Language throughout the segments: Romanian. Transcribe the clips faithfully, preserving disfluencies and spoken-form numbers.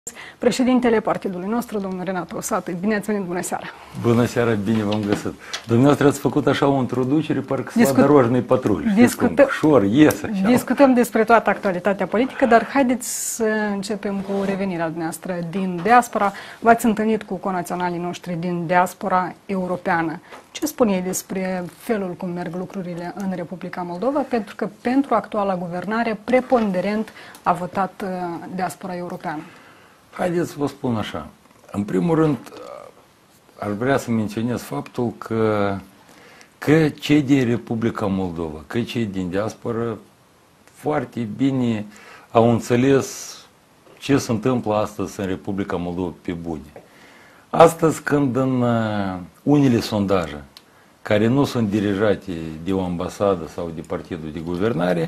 Președintele partidului nostru, domnul Renato Osată. Bine ați venit, bună seara! Bună seara, bine v-am găsit! Dumneavoastră ați făcut așa o introducere, parcă Discut... la Dorojnii patruli. Discutăm... Șor, ies așa. Discutăm despre toată actualitatea politică, dar haideți să începem cu revenirea dumneavoastră din diaspora. V-ați întâlnit cu conaționalii noștri din diaspora europeană. Ce spune ei despre felul cum merg lucrurile în Republica Moldova? Pentru că pentru actuala guvernare, preponderent a votat diaspora europeană. Haideți să vă spun așa. În primul rând, aș vrea să menționez faptul că, că cei din Republica Moldova, că cei din diaspora foarte bine au înțeles ce se întâmplă astăzi în Republica Moldova pe bune. Astăzi, când în unele sondaje, care nu sunt dirijate de o ambasadă sau de partidul de guvernare,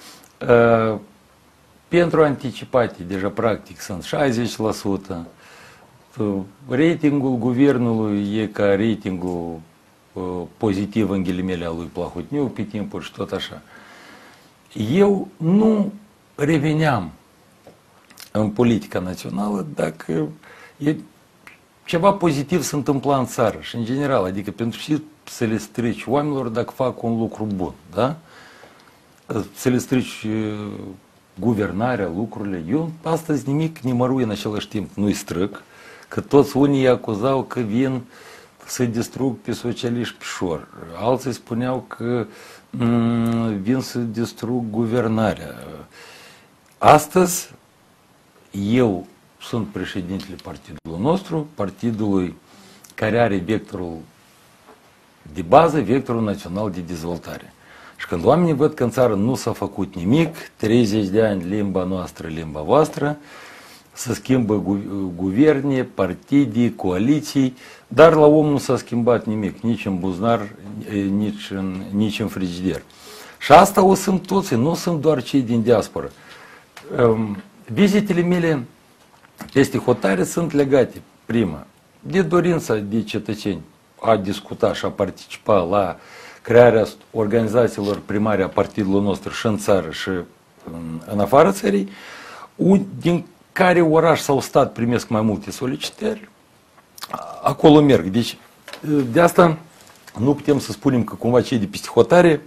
pentru anticipate, deja practic sunt șaizeci la sută, ratingul guvernului e ca ratingul pozitiv în ghilimele al lui Plahotniuc pe timpuri și tot așa. Eu nu reveneam în politica națională dacă e ceva pozitiv se întâmpla în țară și în general, adică pentru ce să le strici oamenilor dacă fac un lucru bun, da? Să le strici guvernarea, lucrurile. Eu astăzi nimic nimărui în același timp nu-i strâng, că toți unii acuzau că vin să distrug pe socialiști pe șor. Alții spuneau că mm, vin să distrug guvernarea. Astăzi eu sunt președintele partidului nostru, partidului care are vectorul de bază, vectorul național de dezvoltare. Și când oamenii văd că în țară nu s-a făcut nimic, treizeci de ani limba noastră, limba voastră, se schimbă gu guverne, partide, coaliții, dar la om nu s-a schimbat nimic, nici în buzunar, nici în, nici în frigider. Și asta o sunt toți, nu sunt doar cei din diaspora. Um, vizitele mele peste hotare sunt legate, prima, de dorința de cetățeni a discuta și a participa la crearea organizațiilor primare a partidului nostru și în țară și în, în afara țării, din care oraș sau stat primesc mai multe solicitări, acolo merg. Deci, de asta nu putem să spunem că cumva cei de peste hotare,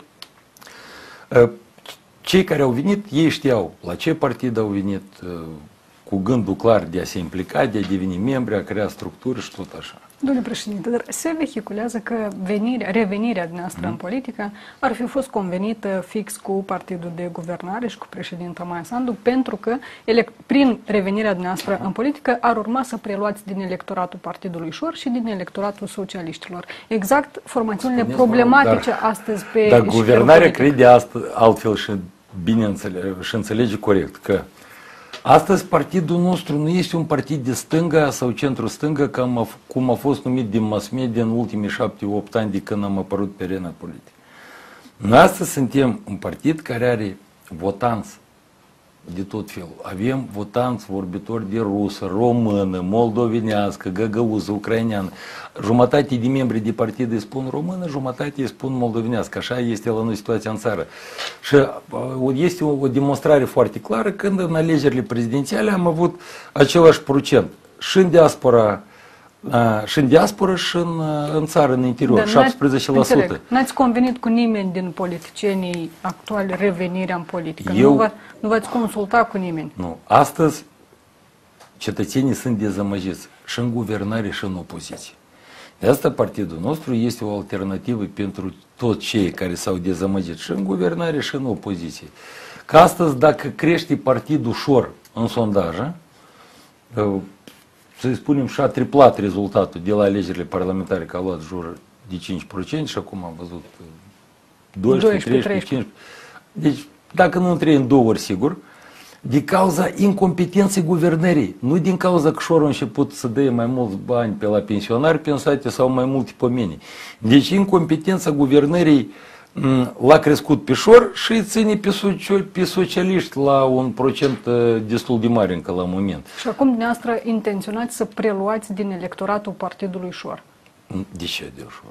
cei care au venit, ei știau la ce partid au venit, cu gândul clar de a se implica, de a deveni membri, a crea structuri și tot așa. Domnule președinte, dar se vehiculează că venirea, revenirea noastră mm. în politică ar fi fost convenită fix cu partidul de guvernare și cu președinta Maia Sandu, pentru că ele, prin revenirea noastră în politică ar urma să preluați din electoratul Partidului Șor și din electoratul socialiștilor. Exact formațiunile Spuneți, problematice dar, astăzi pe... Dar guvernarea crede astăzi, altfel și bine înțelege, și înțelege corect că astăzi partidul nostru nu este un partid de stânga sau centru-stânga, cum a fost numit din mass media în ultimii șapte opt ani de când am apărut pe arena politică. Noi astăzi suntem un partid care are votanți de tot felul. Avem votanți vorbitori de rusă, română, moldovenească, găgăuză, ucraineană. Jumătate de membri de partid îi spun română, jumătate îi spun moldovenească. Așa este la noi situația în țară. Și este o demonstrare foarte clară când în alegerile prezidențiale am avut același procent. Și în diaspora, și în diaspora și în, în țară, în interior, șaptesprezece la sută. N-ați convenit cu nimeni din politicienii actuali revenirea în politică? Eu, nu v-ați consultat cu nimeni? Nu. Astăzi cetățenii sunt dezamăgiți și în guvernare și în opoziție. De asta partidul nostru este o alternativă pentru toți cei care s-au dezamăgit și în guvernare și în opoziție. Că astăzi dacă crește partidul ușor în sondaje, să spunem, și-a triplat rezultatul de la alegerile parlamentare, că a luat jur de cinci la sută și acum am văzut doisprezece, treisprezece, cincisprezece. Deci, dacă nu în trei, în două ori, sigur, de cauza incompetenței guvernării, nu din cauza că șorul a început să dea mai mulți bani pe la pensionari pensate sau mai multe pomeni. Deci, incompetența guvernării l-a crescut pe șor și îi ține pe, pe socialiști la un procent destul de mare încă la moment. Și acum dumneavoastră intenționați să preluați din electoratul Partidului Șor. De ce de ușor?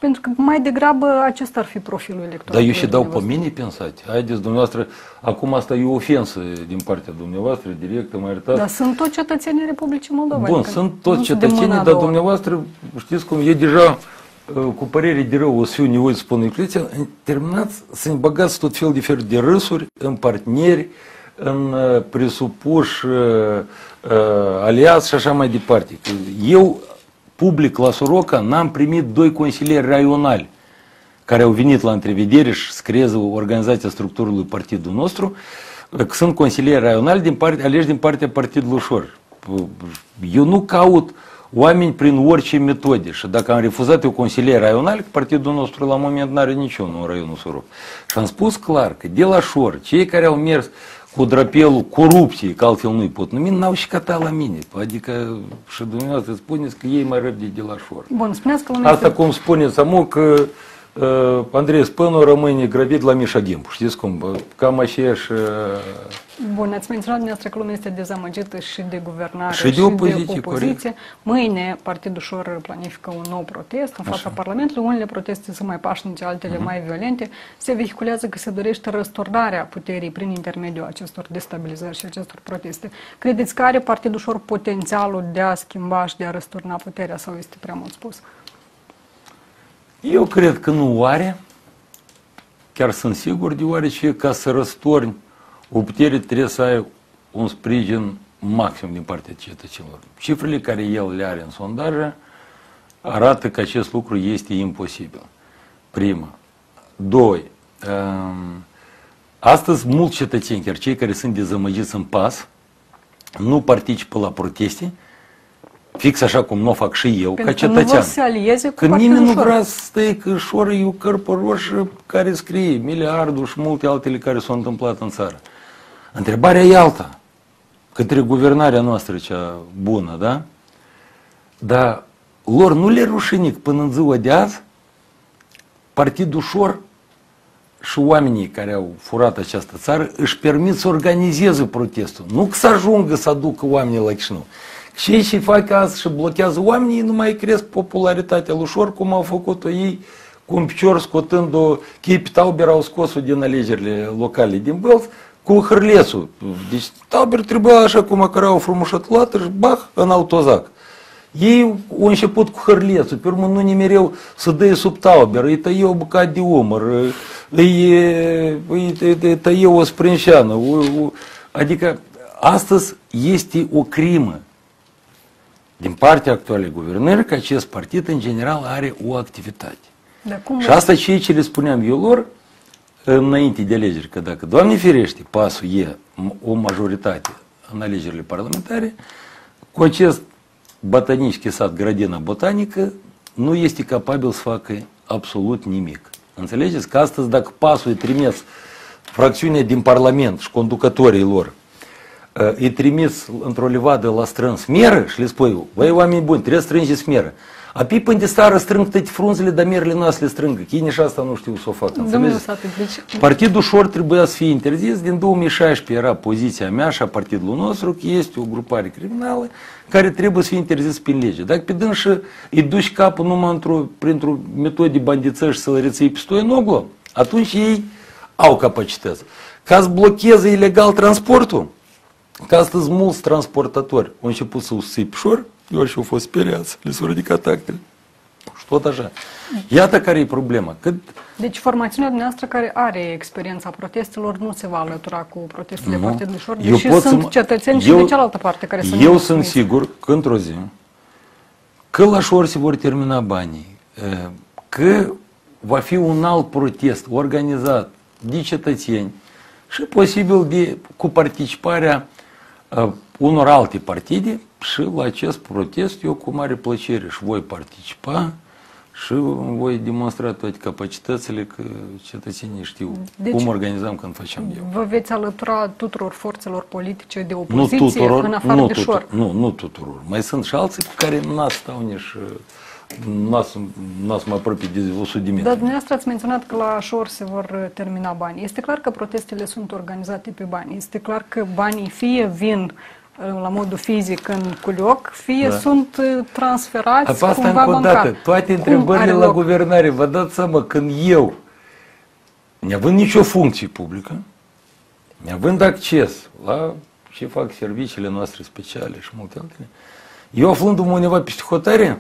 Pentru că mai degrabă acesta ar fi profilul electoral. Dar eu și dau pe mine pensați. Haideți, dumneavoastră, acum asta e o ofensă din partea dumneavoastră, directă, mă iertați. Dar sunt toți cetățenii Republicii Moldova. Bun, adică sunt toți cetățenii, dar dumneavoastră, știți cum, e deja cu părere de rău, o să fiu nevoie să spun inclusia, terminați să-mi băgați tot fel de fel de râsuri în parteneri, în presupuși aliați și așa mai departe. Eu, public, la Soroca, n-am primit doi consilieri raionali care au venit la întrevedere și să creeze organizația structurului partidul nostru. Sunt consilieri raionali din parte, aleși din partea Partidului Ușor. Eu nu caut oameni prin orice metode și dacă am refuzat eu consilieri raionali, că partidul nostru la moment nu are niciunul în raionul Soroc. Și am spus clar că de la Șor, cei care au mers cu drapelul corupției, că altfel nu-i pot numi, n-au și catat la mine. Adică și dumneavoastră spuneți că ei mai răbde de la Șor. Bun, spuneați că asta cum spuneți amu că uh, Andrei Spănu rămâne gravid la Mișa Ghimbu. Știți cum? Cam aceeași... Uh... Bun, ați menționat dumneavoastră că lumea este dezamăgită și de guvernare și de opoziție. Și de opoziție. Mâine Partidul Șor planifică un nou protest în fața Așa. Parlamentului. Unele proteste sunt mai pașnice, altele uh-huh. mai violente. Se vehiculează că se dorește răsturnarea puterii prin intermediul acestor destabilizări și acestor proteste. Credeți că are Partidul Șor potențialul de a schimba și de a răsturna puterea sau este prea mult spus? Eu cred că nu o are. Chiar sunt sigur, deoarece ca să răstorni o putere trebuie să ai un sprijin maxim din partea cetățenilor. Cifrele care el le are în sondaje arată că acest lucru este imposibil. Prima. Doi. Astăzi mulți cetățeni, chiar cei care sunt dezamăgiți în pas, nu participă la proteste, fix așa cum nu o fac și eu, pentru ca cetățean. Nu vor să alieze cu că nimeni nu vrea să stai că Șor e o cărpă roșie care scrie miliardul și multe altele care s-au întâmplat în țară. Întrebarea e alta, către guvernarea noastră cea bună, da? Dar lor nu le rușinic până în ziua de azi Partidul Șor și oamenii care au furat această țară își permit să organizeze protestul. Nu că să ajungă să aducă oamenii la Chișinău. Cei ce fac azi și blochează oamenii nu mai cresc popularitatea lui Șor, cum au făcut-o ei cu un picior scotând-o, că ei pe Tauber au scos-o din alegerile locale din Bălți, cu hârlețul. Deci Tauber trebuia așa cum acărea o frumușătulată și bah, în autozac. Ei au început cu hârlețul, pe urmă nu nimereau să dăie sub Tauber, îi tăie o bucată de umăr, îi, îi, îi tăie o sprânșeană. Adică astăzi este o crimă din partea actualei guvernări că acest partid în general are o activitate. Și asta ceea ce le spuneam eu lor înainte de alegeri, că dacă, Doamne ferește, pasul e o majoritate în alegerile parlamentare, cu acest botanici chisat grădina botanică nu este capabil să facă absolut nimic. Înțelegeți că astăzi dacă pasul îi trimis fracțiunea din Parlament și conducătorii lor îi trimis într-o livadă la strâns meră și le spui, băi, oameni buni, trebuie să strângeți meră. Apoi până de stară strâng toate frunzele, dar merele noastre le strângă. Chine și asta nu știu să o facă. Deci... Partidul Șor trebuia să fie interzis. Din două mii șaisprezece era poziția mea și a partidului nostru că este o grupare criminală care trebuie să fie interzis prin lege. Dacă pe dânsă îi duci capul numai într-o, printr-o metodă bandițăși să-l reții pe Stoianoglu, atunci ei au capacități. Ca să blocheze ilegal transportul, că astăzi mulți transportatori au început să usții pe Șor, eu și au fost speriați, le s-au ridicat actele. Și tot așa. Iată care e problema. Cât... Deci formațiunea dumneavoastră care are experiența protestelor nu se va alătura cu protestele Partidului Șor, deși sunt să... cetățeni eu, și de cealaltă parte care sunt. Eu sunt sigur că într-o zi, că la Șor se vor termina banii, că va fi un alt protest organizat de cetățeni și posibil de, cu participarea uh, unor alte partide și la acest protest eu cu mare plăcere și voi participa și voi demonstra toate capacitățile că cetățenii știu deci, cum organizăm când facem eu. Vă veți alătura tuturor forțelor politice de opoziție nu tuturor, în afară nu de tuturor, Șor? Nu, nu tuturor. Mai sunt și alții cu care n-ați stau nici... n-ați mă apropie de o sută de metri. Dar dumneavoastră ați menționat că la Șor se vor termina banii. Este clar că protestele sunt organizate pe bani. Este clar că banii fie vin la modul fizic în culioc, fie Da. sunt uh, transferați Asta cumva încă o bancar. dată, toate Cum întrebările are la loc? guvernare, vă dați seama, când eu, neavând nicio funcție publică, neavând acces la ce fac serviciile noastre speciale și multe altele, eu aflându-mă undeva peste hotare,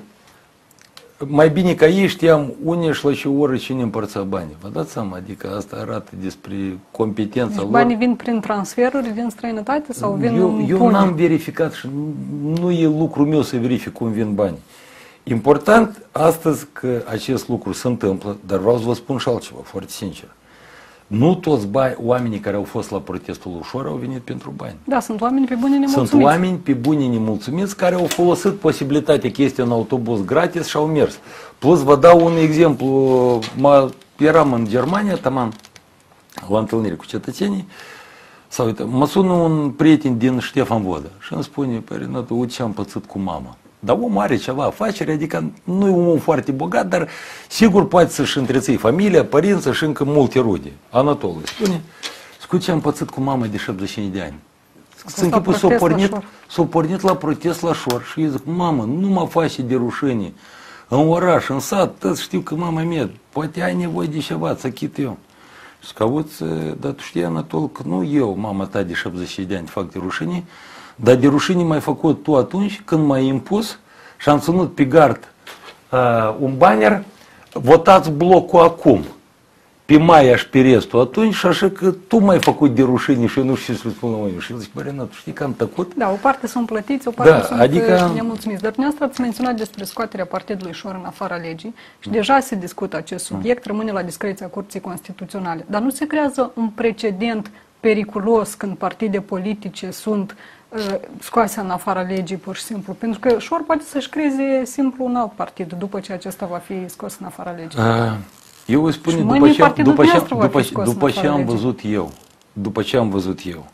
mai bine ca ei știam unde și la ce oră cine împărța banii. Vă dați seama, adică asta arată despre competența Deci lor. banii vin prin transferuri din străinătate sau vin Eu, în eu pungi? n-am verificat și nu, nu e lucrul meu să verific cum vin banii. Important astăzi că acest lucru se întâmplă, dar vreau să vă spun și altceva, foarte sincer. Nu toți bani, oamenii care au fost la protestul ușor au venit pentru bani. Da, sunt oameni pe bune nemulțumiți. Sunt oameni pe buni nemulțumiți care au folosit posibilitatea chestia în autobuz gratis și au mers. Plus vă dau un exemplu, mă, eram în Germania, taman, la întâlnire cu cetățenii, sau uite, mă sună un prieten din Ștefan Vodă și îmi spune, păi Renato, uite ce am pățit cu mama. Dar omul are ceva afacere, adică nu e un om foarte bogat, dar sigur poate să-și întreții familia, părinții și încă multe rude. Anatol îi spune, scuze ce am pățit cu mama de șaptezeci și cinci de ani. Să închipui, s-o pornit, s-o pornit la protest la Șor și îi zic, mamă, nu mă face de rușine. În oraș, în sat, tot știu că mama mea, poate ai nevoie de ceva, să chit eu. Și că auzi, dar tu știi, Anatol, că nu eu, mama ta de șaptezeci și cinci de ani, fac de rușine, dar de rușine m-ai făcut tu atunci când m-ai impus și am ținut pe gard uh, un banner, votați blocul acum, pe Maia și pe restul atunci și așa că tu m-ai făcut de rușine și eu nu știu ce să spun la mine. Și el zice, bă, Renat, știi că am tăcut? Da, o parte sunt plătiți, o parte Da, sunt adică- nemulțumiți. Dar dumneavoastră ați menționat despre scoaterea partidului Șor în afara legii și deja se discută acest subiect, rămâne la discreția Curții Constituționale. Dar nu se creează un precedent periculos când partide politice sunt uh, scoase în afara legii pur și simplu? Pentru că Șor poate să-și creeze simplu un alt partid după ce acesta va fi scos în afara legii. Uh, Eu vă spun, Și după mâine ce, partidul după ce, dumneavoastră va după, fi scos după în ce afara am legii. văzut eu, după ce am văzut eu,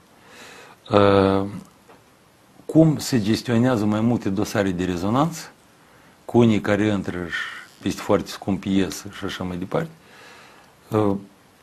uh, cum se gestionează mai multe dosare de rezonanță, cu unii care intră și peste foarte scump ies și așa mai departe, uh,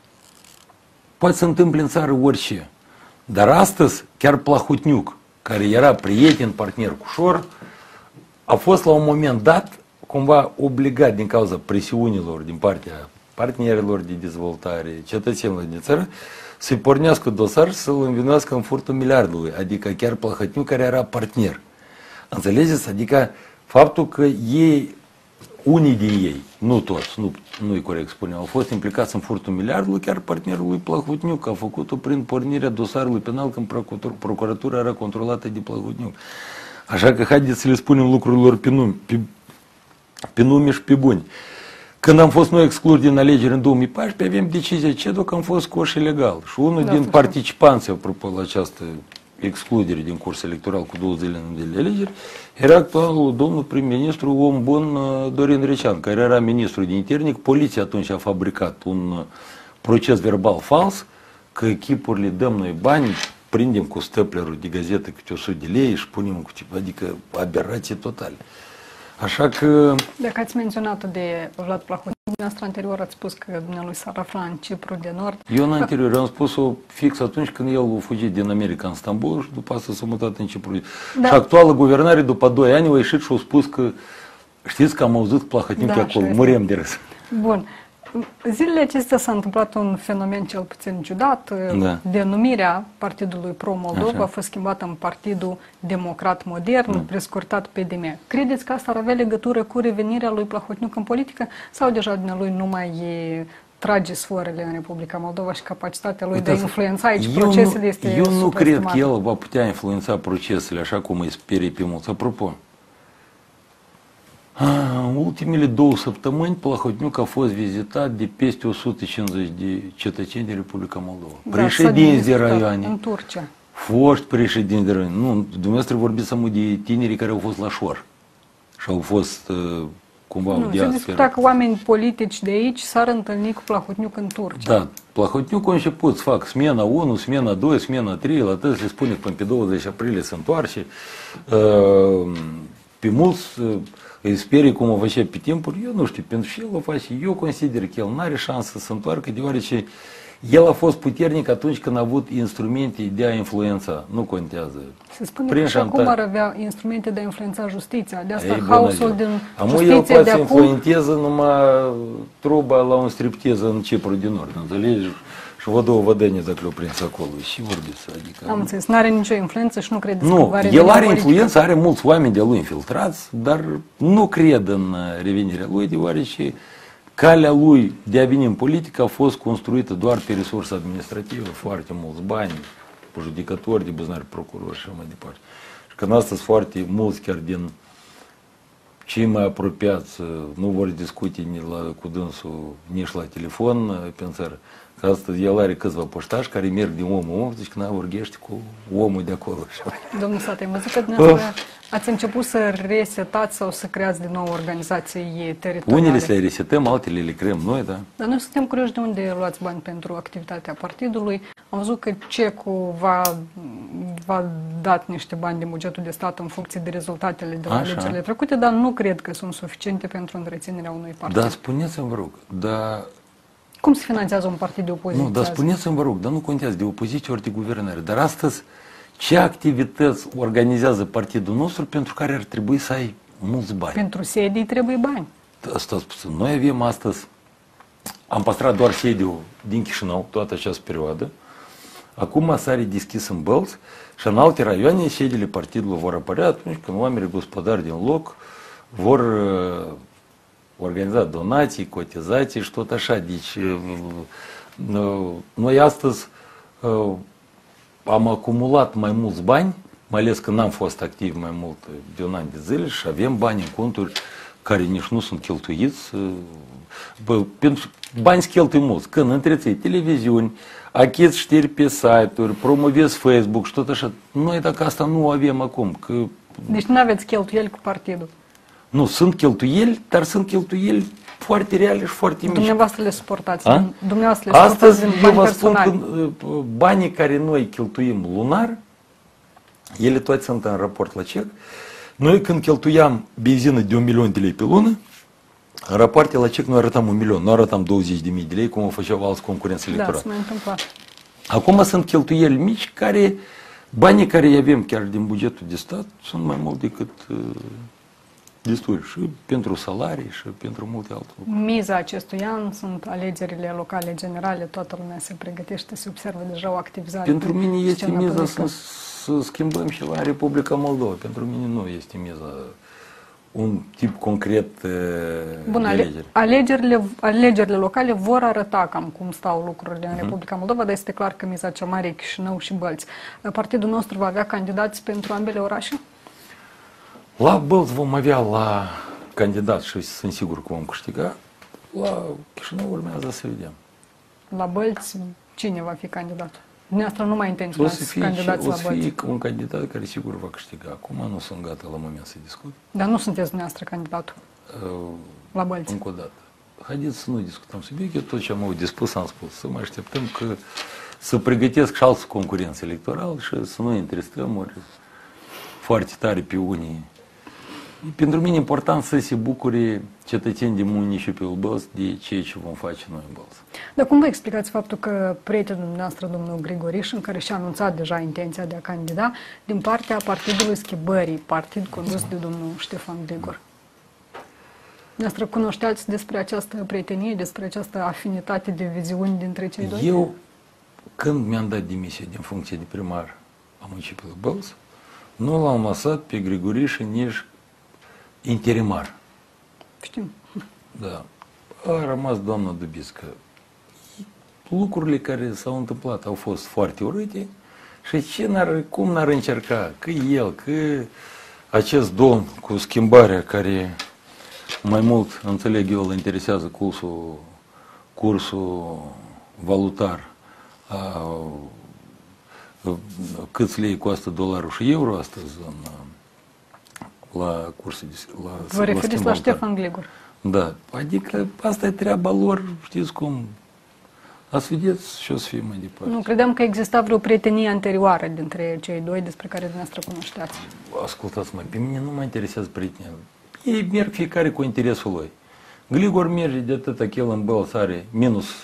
poate să întâmple în țară orice. Dar astăzi, chiar Plahotniuc, care era prieten, partener cu Șor, a fost la un moment dat cumva obligat din cauza presiunilor din partea partenerilor de dezvoltare, cetățenilor din țară, să-i pornească dosar și să-l învinuiască în furtul miliardului, adică chiar Plahotniuc care era partener. Înțelegeți? Adică faptul că ei, unii de ei, nu toți, nu, nu-i corect spune, au fost implicați în furtul miliardului, chiar partenerul lui Plahotniuc a făcut-o prin pornirea dosarului penal când procuratura era controlată de Plahotniuc. Așa că haideți să le spunem lucrurilor pe nume, pe, pe nume și pe buni. Când am fost noi excluși din alegeri în două mii paisprezece, avem decizia C E D O că am fost scoși ilegal. Și unul Da, din să participanții, apropo, la această excludere din curs electoral cu două zile înainte de alegeri, era actualul domnul prim-ministru, om bun, Dorin Recean, care era ministru de internic. Poliția atunci a fabricat un proces verbal fals, că echipurile dăm noi bani, prindem cu stăplerul de gazetă câte o sută de lei și punem cu ceva, adică aberație totale. Așa că... Dacă ați menționat de Vlad Plahotniuc, dumneavoastră anterior ați spus că dumnealui s-ar afla în Cipru de Nord. Eu în anterior am spus-o fix atunci când el a fugit din America în Stambul și după asta s-a mutat în Cipru. Da. Și actuală guvernare, după doi ani, a ieșit și a spus că știți că am auzit Plahotniuc Da, acolo, așa murem de râs. Bun. Zilele acestea s-a întâmplat un fenomen cel puțin ciudat. Da. Denumirea Partidului Pro-Moldova Așa. a fost schimbată în Partidul Democrat Modern, Da. prescurtat P D M. Credeți că asta ar avea legătură cu revenirea lui Plahotniuc în politică sau deja dumnealui nu mai e, trage sfoarele în Republica Moldova și capacitatea lui de a influența aici eu procesele nu, este Eu nu cred că supraestimată? el va putea influența procesele așa cum îi sperie pe mulți. Apropo, în ultimele două săptămâni, Plahotniuc a fost vizitat de peste o sută cincizeci de cetățeni din Republica Moldova. Da, Președinți de s-a discutat raioane, în Turcia. foști președinți de raioane. Nu, dumneavoastră vorbiți amul de tinerii care au fost la Șor și au fost uh, cumva Nu, o se diaspora. discuta că oameni politici de aici s-ar întâlni cu Plahotniuc în Turcia. Da, Plahotniuc a început să fac smena unu, smena doi, smena trei, la toți le spune că până pe douăzeci aprilie se întoarce. Uh, Pe mulți uh, îi sperie cum o face pe timpuri, eu nu știu, pentru ce el o face, eu consider că el nu are șansă să se întoarcă, deoarece El a fost puternic atunci când a avut instrumente de a influența, nu contează. Se spune că și acum ar avea instrumente de a influența justiția, de asta Ei, haosul din Amu justiție el poate de să acum. influențeze numai truba la un striptiz în Cipru din Nord, înțelegi? Și vă două vădăni dacă le-au prins acolo și vorbiți. Adică, Am înțeles, nu are nicio influență și nu credeți că nu, va el reveni are în influență, are mulți oameni de-a lui infiltrați, dar nu cred în revenirea lui, deoarece calea lui de a veni în politică a fost construită doar pe resurse administrative, foarte mulți bani, judecători de buzunari, procurori și așa mai departe. Și când astăzi foarte mulți, chiar din cei mai apropiați, nu vor discute ni la, cu dânsul nici la telefon pe țară, că astăzi el are câțiva poștași care merg din om în om, zici că n-a vorbește cu omul de acolo. Domnul Sate, am văzut că dumneavoastră ați început să resetați sau să creați din nou organizații teritoriale. Unele să le resetăm, altele le creăm noi, da? Dar noi suntem curioși de unde luați bani pentru activitatea partidului. Am văzut că C E C U v-a, v-a dat niște bani din bugetul de stat în funcție de rezultatele de la Așa. alegerile trecute, dar nu cred că sunt suficiente pentru întreținerea unui partid. Dar spuneți-mi, vă rog, dar... Cum se finanțează un partid de opoziție? Nu, dar spuneți-mi, vă rog, dar nu contează de opoziție ori de guvernare. Dar astăzi, ce activități organizează partidul nostru pentru care ar trebui să ai mulți bani? Pentru sedii trebuie bani. Asta spus. Noi avem astăzi, am păstrat doar sediul din Chișinău toată această perioadă. Acum s-a redeschis în Bălți și în alte raioane sediile partidului vor apărea atunci când oamenii gospodari din loc vor uh, organiza donații, cotizații și tot așa. Deci uh, noi astăzi uh, am acumulat mai mulți bani, mai ales că n-am fost activ mai mult de un an de zile și avem bani în conturi care nici nu sunt cheltuiți. Bă, pentru bani se cheltui mulți. Când întreții televiziuni, achizi știri pe site-uri, promovezi Facebook și tot așa. Noi dacă asta nu avem acum, că... Deci nu aveți cheltuieli cu partidul. Nu, sunt cheltuieli, dar sunt cheltuieli foarte reale și foarte mici. Dumneavoastră le suportați. A? Dumneavoastră le Astăzi suportați din eu bani vă spun personali. că banii care noi cheltuim lunar, ele toate sunt în raport la C E C. Noi când cheltuiam benzină de un milion de lei pe lună, în rapoarte la C E C noi arătam un milion, nu arătam douăzeci de mii de lei, cum o făceau alți concurenți Da, electorali. se mai întâmplă. Acum sunt cheltuieli mici care, banii care îi avem chiar din bugetul de stat, sunt mai mult decât uh, destul și pentru salarii și pentru multe alte lucruri. Miza acestui an sunt alegerile locale generale, toată lumea se pregătește, se observă deja o activizare. Pentru pe mine este scena miza politică. să, să schimbăm ceva în Republica Moldova. Pentru mine nu este miza un tip concret uh, Bun, de ale, alegeri. alegerile, alegerile locale vor arăta cam cum stau lucrurile în Mhm. Republica Moldova, dar este clar că miza cea mare e Chișinău și Bălți. Partidul nostru va avea candidați pentru ambele orașe? La Bălți vom avea la candidat și sunt sigur că vom câștiga. La Chișinău urmează să vedem. La Bălți, cine va fi candidat? Dumneavoastră nu mai O intenționați să să fie, candidați o la să Bălți. fie un candidat care sigur va câștiga. Acum nu sunt gata la moment să discut. Dar nu sunteți dumneavoastră candidatul Uh, la Bălți. Încă o dată. Haideți să nu discutăm subiectul. Tot ce am avut de spus, am spus. Să mai așteptăm că să pregătesc și alți concurenți electorali și să nu întristăm ori foarte tare pe unii. Pentru mine e important să se bucure cetățeni din municipiul Bălți de ceea ce vom face noi în Bălți. Dar cum vă explicați faptul că prietenul dumneavoastră, domnul Grigorișin, care și-a anunțat deja intenția de a candida, din partea Partidului Schimbării, partid condus de domnul Ștefan Gligor? Dumneavoastră cunoșteați despre această prietenie, despre această afinitate de viziuni dintre cei doi? Eu, când mi-am dat demisia din funcție de primar a municipiului Bălți, nu l-am lăsat pe Grigorișin nici interimar. Știm. Da. A rămas doamna Dubiscă. Lucrurile care s-au întâmplat au fost foarte urâte și ce n-ar, cum n-ar încerca, că el, că acest domn cu schimbarea care mai mult, înțeleg eu, îl interesează cursul, cursul valutar, a, cât lei costă dolarul și euro astăzi în, la cursul de, la, Vă referiți la Ștefan Gligor? Da, adică asta e treaba lor, știți cum, ați vedeți și o să fie mai departe. Nu, credeam că exista vreo prietenie anterioară dintre cei doi despre care dumneavoastră cunoșteați. Ascultați-mă, pe mine nu mă interesează prietenia. Ei merg fiecare cu interesul lui. Gligor merge de atâta că el în Bălți are minus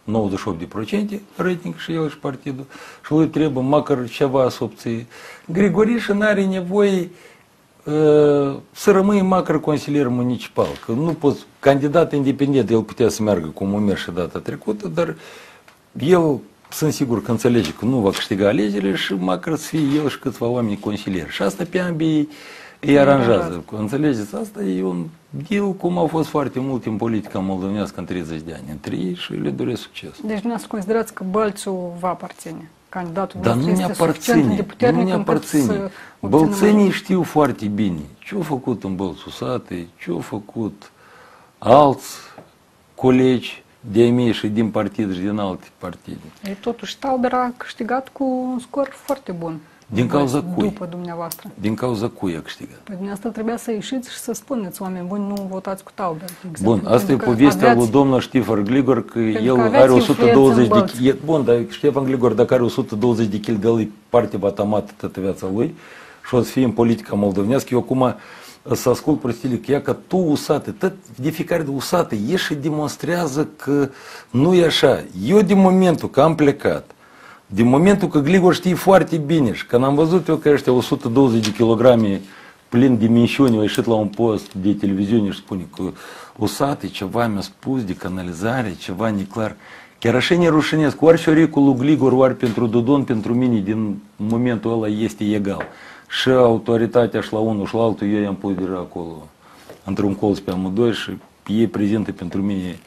nouăzeci și opt la sută rating și el și partidul și lui trebuie măcar ceva subții. Grigoriș n-are nevoie uh, să rămâi măcar consilier municipal, că nu poți, candidat independent, el putea să meargă cum a mers și data trecută, dar el sunt sigur că înțelege că nu va câștiga alegerile și măcar să fie el și câțiva oameni consilieri. Și asta pe ambii îi aranjează. Înțelegeți? Asta e un deal cum au fost foarte mult în politica moldovenească în treizeci de ani. Între ei și le doresc succes. Deci nu ați considerați că Bălțu va aparține? Candidatul Dar nu ne aparține. Nu ne aparține. Bălțenii știu foarte bine ce-au făcut în Bălțu sate, ce-au făcut alți colegi de-ai mei și din partid și din alte partide. E, totuși, Tauber a câștigat cu un scor foarte bun. Din cauza cui? După dumneavoastră. Din cauza cui a câștigat? Păi dumneavoastră trebuia să ieșiți și să spuneți, oameni buni, nu votați cu Tauber. Exact. Bun, asta e povestea aveați... lui domnul Ștefan Gligor, că el că are o sută douăzeci de kg. Bun, dar Ștefan Gligor, dacă are o sută douăzeci de kg, de el e parte batamată toată viața lui și o să fie în politica moldovenească. Eu acum să ascult prostile că ea că tu usate, tot de fiecare de usate, ieși și demonstrează că nu e așa. Eu din momentul că am plecat, din momentul că Gligor știe foarte bine și când am văzut eu că ăștia o sută douăzeci de kilograme plin de minciuni, au ieșit la un post de televiziune și spune că usate ceva mi-a spus de canalizare, ceva neclar. Chiar așa ne rușinesc, ori șoricul lui Gligor, ori pentru Dodon, pentru mine din momentul ăla este egal. Și autoritatea și la unul și la altul, eu i-am pus deja acolo, într-un colț pe amândoi și ei prezintă pentru mine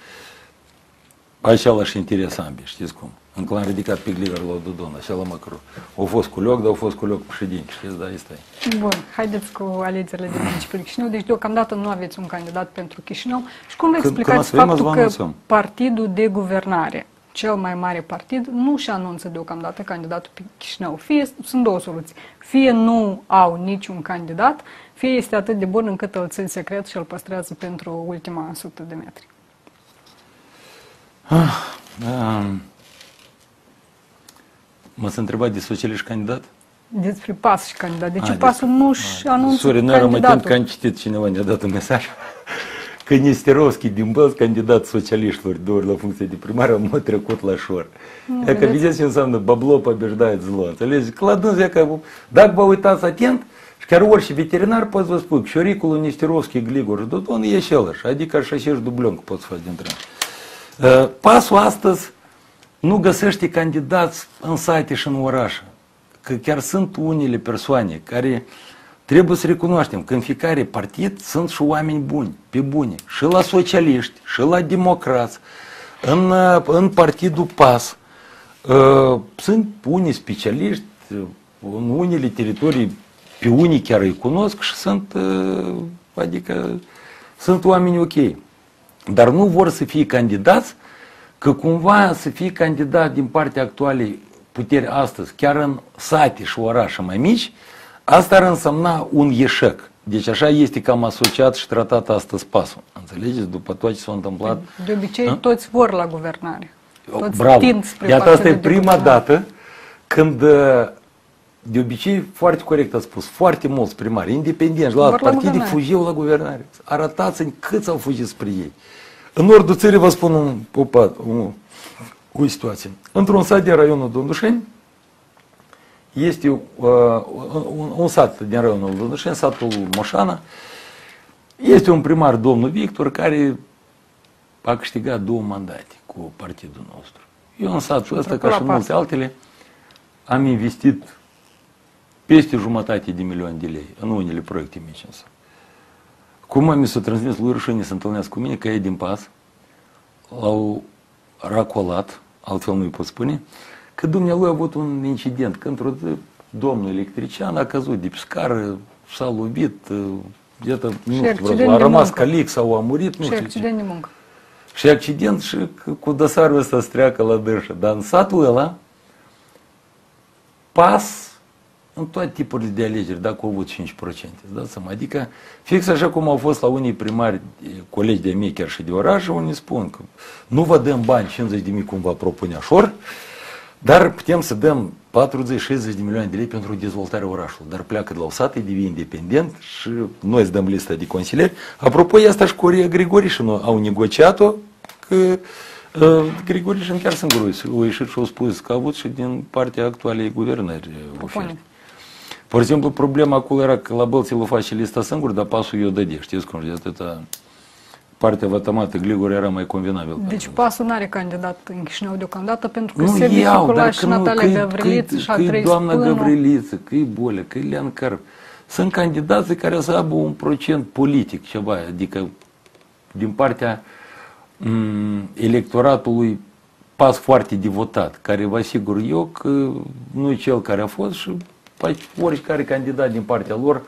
același interes ambii, știți cum? Încă l-am ridicat pe Gligor la Dodon, așa la măcar. Au fost cu loc, dar au fost cu loc președinte, știți, da, asta e. Bun, haideți cu alegerile de municipiul Chișinău. Deci, deocamdată nu aveți un candidat pentru Chișinău. Și cum vă explicați când faptul că anunțăm. partidul de guvernare, cel mai mare partid, nu și anunță deocamdată candidatul pe Chișinău? Fie, sunt două soluții. Fie nu au niciun candidat, fie este atât de bun încât îl țin secret și îl păstrează pentru ultima sută de metri. Ah, um, M-ați întrebat de socialiști candidat? Despre PAS și candidat. Deci A, PAS-ul nu își anunță Sorry, noi candidatul. rămătem că am citit cineva, ne-a dat un mesaj că Nesterovski din Bălți, candidat socialiștilor de ori la funcție de primar, a trecut la șor. E că vedeți ce înseamnă bablo побеждает zlo. Înțelegeți? Că la dânsul, că dacă vă uitați atent, și chiar orice veterinar poți vă spune că șoricul lui Nesterovski, Gligor și Dodon e același. Adică așa și dubloncă poți face dintre ei. PAS-ul astăzi nu găsește candidați în sate și în oraș. Că chiar sunt unele persoane care trebuie să recunoaștem că în fiecare partid sunt și oameni buni, pe bune. Și la socialiști, și la democrați, în, în partidul PAS. Uh, sunt unii specialiști, în unele teritorii, pe unii chiar îi cunosc și sunt, uh, adică, sunt oameni ok. Dar nu vor să fie candidați, că cumva să fie candidat din partea actualei puteri astăzi, chiar în sate și orașe mai mici, asta ar însemna un eșec. Deci așa este cam asociat și tratat astăzi PAS-ul. Înțelegeți? După tot ce s-a întâmplat. De obicei, a? toți vor la guvernare. Toți Bravo! tind spre Iată, asta e prima guvernare. dată când, de obicei, foarte corect a spus, foarte mulți primari, independenți, la alt partide, fugeau la guvernare. Arătați-mi câți au fugit spre ei. În nordul țării vă spun un, o, o, o situație. Într-un sat din raionul Dondușeni, este uh, un, un sat din raionul Dondușeni, satul Moșana, este un primar, domnul Victor, care a câștigat două mandate cu partidul nostru. Eu în satul ăsta, ca și mulți altele, am investit peste jumătate de milioane de lei în unele proiecte mici însă. Cum mi s-a transmis lui Rușine să întâlnească cu mine, că e din PAS, l-au racolat, altfel nu-i pot spune, că dumnealui a avut un incident, că într-o zi domnul electrician a căzut de pe scară, s-a lovit, iată, nu știu, a rămas calic sau a murit, nu și știu accident ce. de muncă. Și accident și cu dosarul ăsta să treacă la dârșă. Dar în satul ăla, PAS, în toate tipurile de alegeri, dacă au avut cinci la sută, dați seama. Adică, fix așa cum au fost la unii primari, colegi de mei, chiar și de oraș, unii spun că nu vă dăm bani cincizeci de mii cum vă propune Așor, dar putem să dăm patruzeci șaizeci de milioane de lei pentru dezvoltarea orașului. Dar pleacă de la o sat, devine independent și noi îți dăm lista de consilieri. Apropo, asta și Coria Grigoriș au negociat-o, că Grigorișan chiar singurul a ieșit și a spus că a avut și din partea actualei guvernări oferte. Pur și simplu, problema acolo era că la Bălții l-a face lista singur, dar pasul i-o dădea. Știți cum? De atâta partea vătămată Grigore era mai convenabil. Deci pasul nu are candidat în Chișinău deocamdată, pentru că se vehicula și Natalia Gavriliță și a trei doamna Gavriliță, că e Bolea, că e Lean Carp. Sunt candidații care să aibă un procent politic, ceva, adică din partea m- electoratului pas foarte devotat, care vă asigur eu că nu e cel care a fost și oricare candidat din partea lor,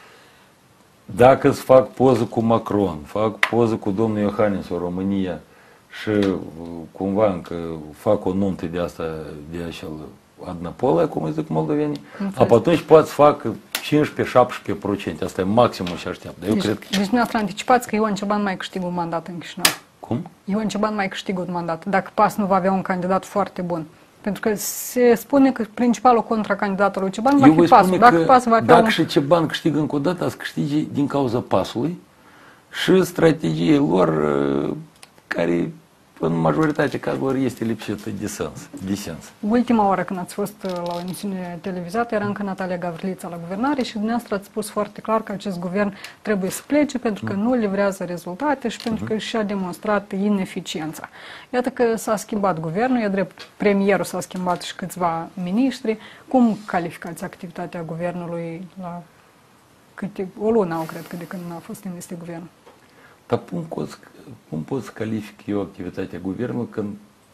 dacă îți fac poză cu Macron, fac poză cu domnul Iohannis în România și cumva încă fac o nuntă de asta, de acel adnăpolă, cum îi zic moldovenii, atunci poate să fac cincisprezece șaptesprezece la sută. Asta e maximul și așteaptă. Eu deci, cred că... deci dumneavoastră anticipați că Ion Ceban mai câștigă un mandat în Chișinău. Cum? Ion Ceban mai câștigă un mandat, dacă PAS nu va avea un candidat foarte bun. Pentru că se spune că principalul contracandidat al lui Ceban va fi PAS-ul. Dacă PAS va dacă un... și Ceban câștigă încă o dată, să câștige din cauza PAS-ului și strategiei lor care în majoritatea cazurilor este lipsită de sens, de sens. Ultima oară când ați fost la o emisiune televizată era încă Natalia Gavriliță la guvernare și dumneavoastră ați spus foarte clar că acest guvern trebuie să plece pentru că nu livrează rezultate și pentru că și-a demonstrat ineficiența. Iată că s-a schimbat guvernul, e drept, premierul s-a schimbat și câțiva miniștri. Cum calificați activitatea guvernului la câte, o lună, au cred că de când a fost investit guvernul? Dar cum pot, cum pot să calific eu activitatea guvernului când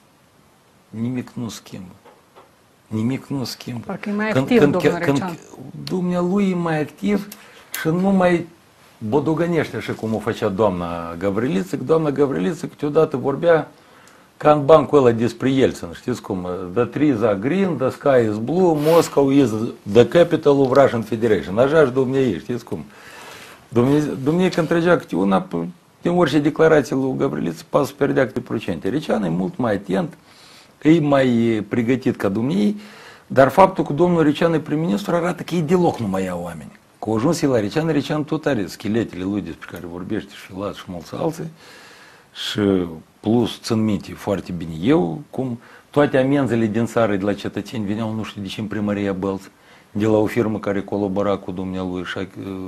nimic nu schimbă? Nimic nu schimbă. Parcă e mai activ, când, domnul când, Recean. Dumnealui e mai activ și nu mai bodogănește așa cum o făcea doamna Gavriliță, că doamna Gavriliță câteodată vorbea ca în bancul ăla despre Yeltsin, știți cum? The trees are green, the sky is blue, Moscow is the capital of Russian Federation. Așa și dumneavoastră, știți cum? Dumnezeu când trăgea câte una, din orice declarație lui Gavriliță, pasul pierdea câte procente. Recean e mult mai atent, e mai pregătit ca dumnezeu, dar faptul că domnul Recean e prim-ministru arată că ei deloc nu mai iau oameni. Că au ajuns la Recean, Recean tot are scheletele lui despre care vorbește și Lat și mulți alții. Și plus, țin minte foarte bine eu, cum toate amenzile din țară de la cetățeni veneau, nu știu de ce, în primăria Bălți, de la o firmă care colabora cu dumnealui și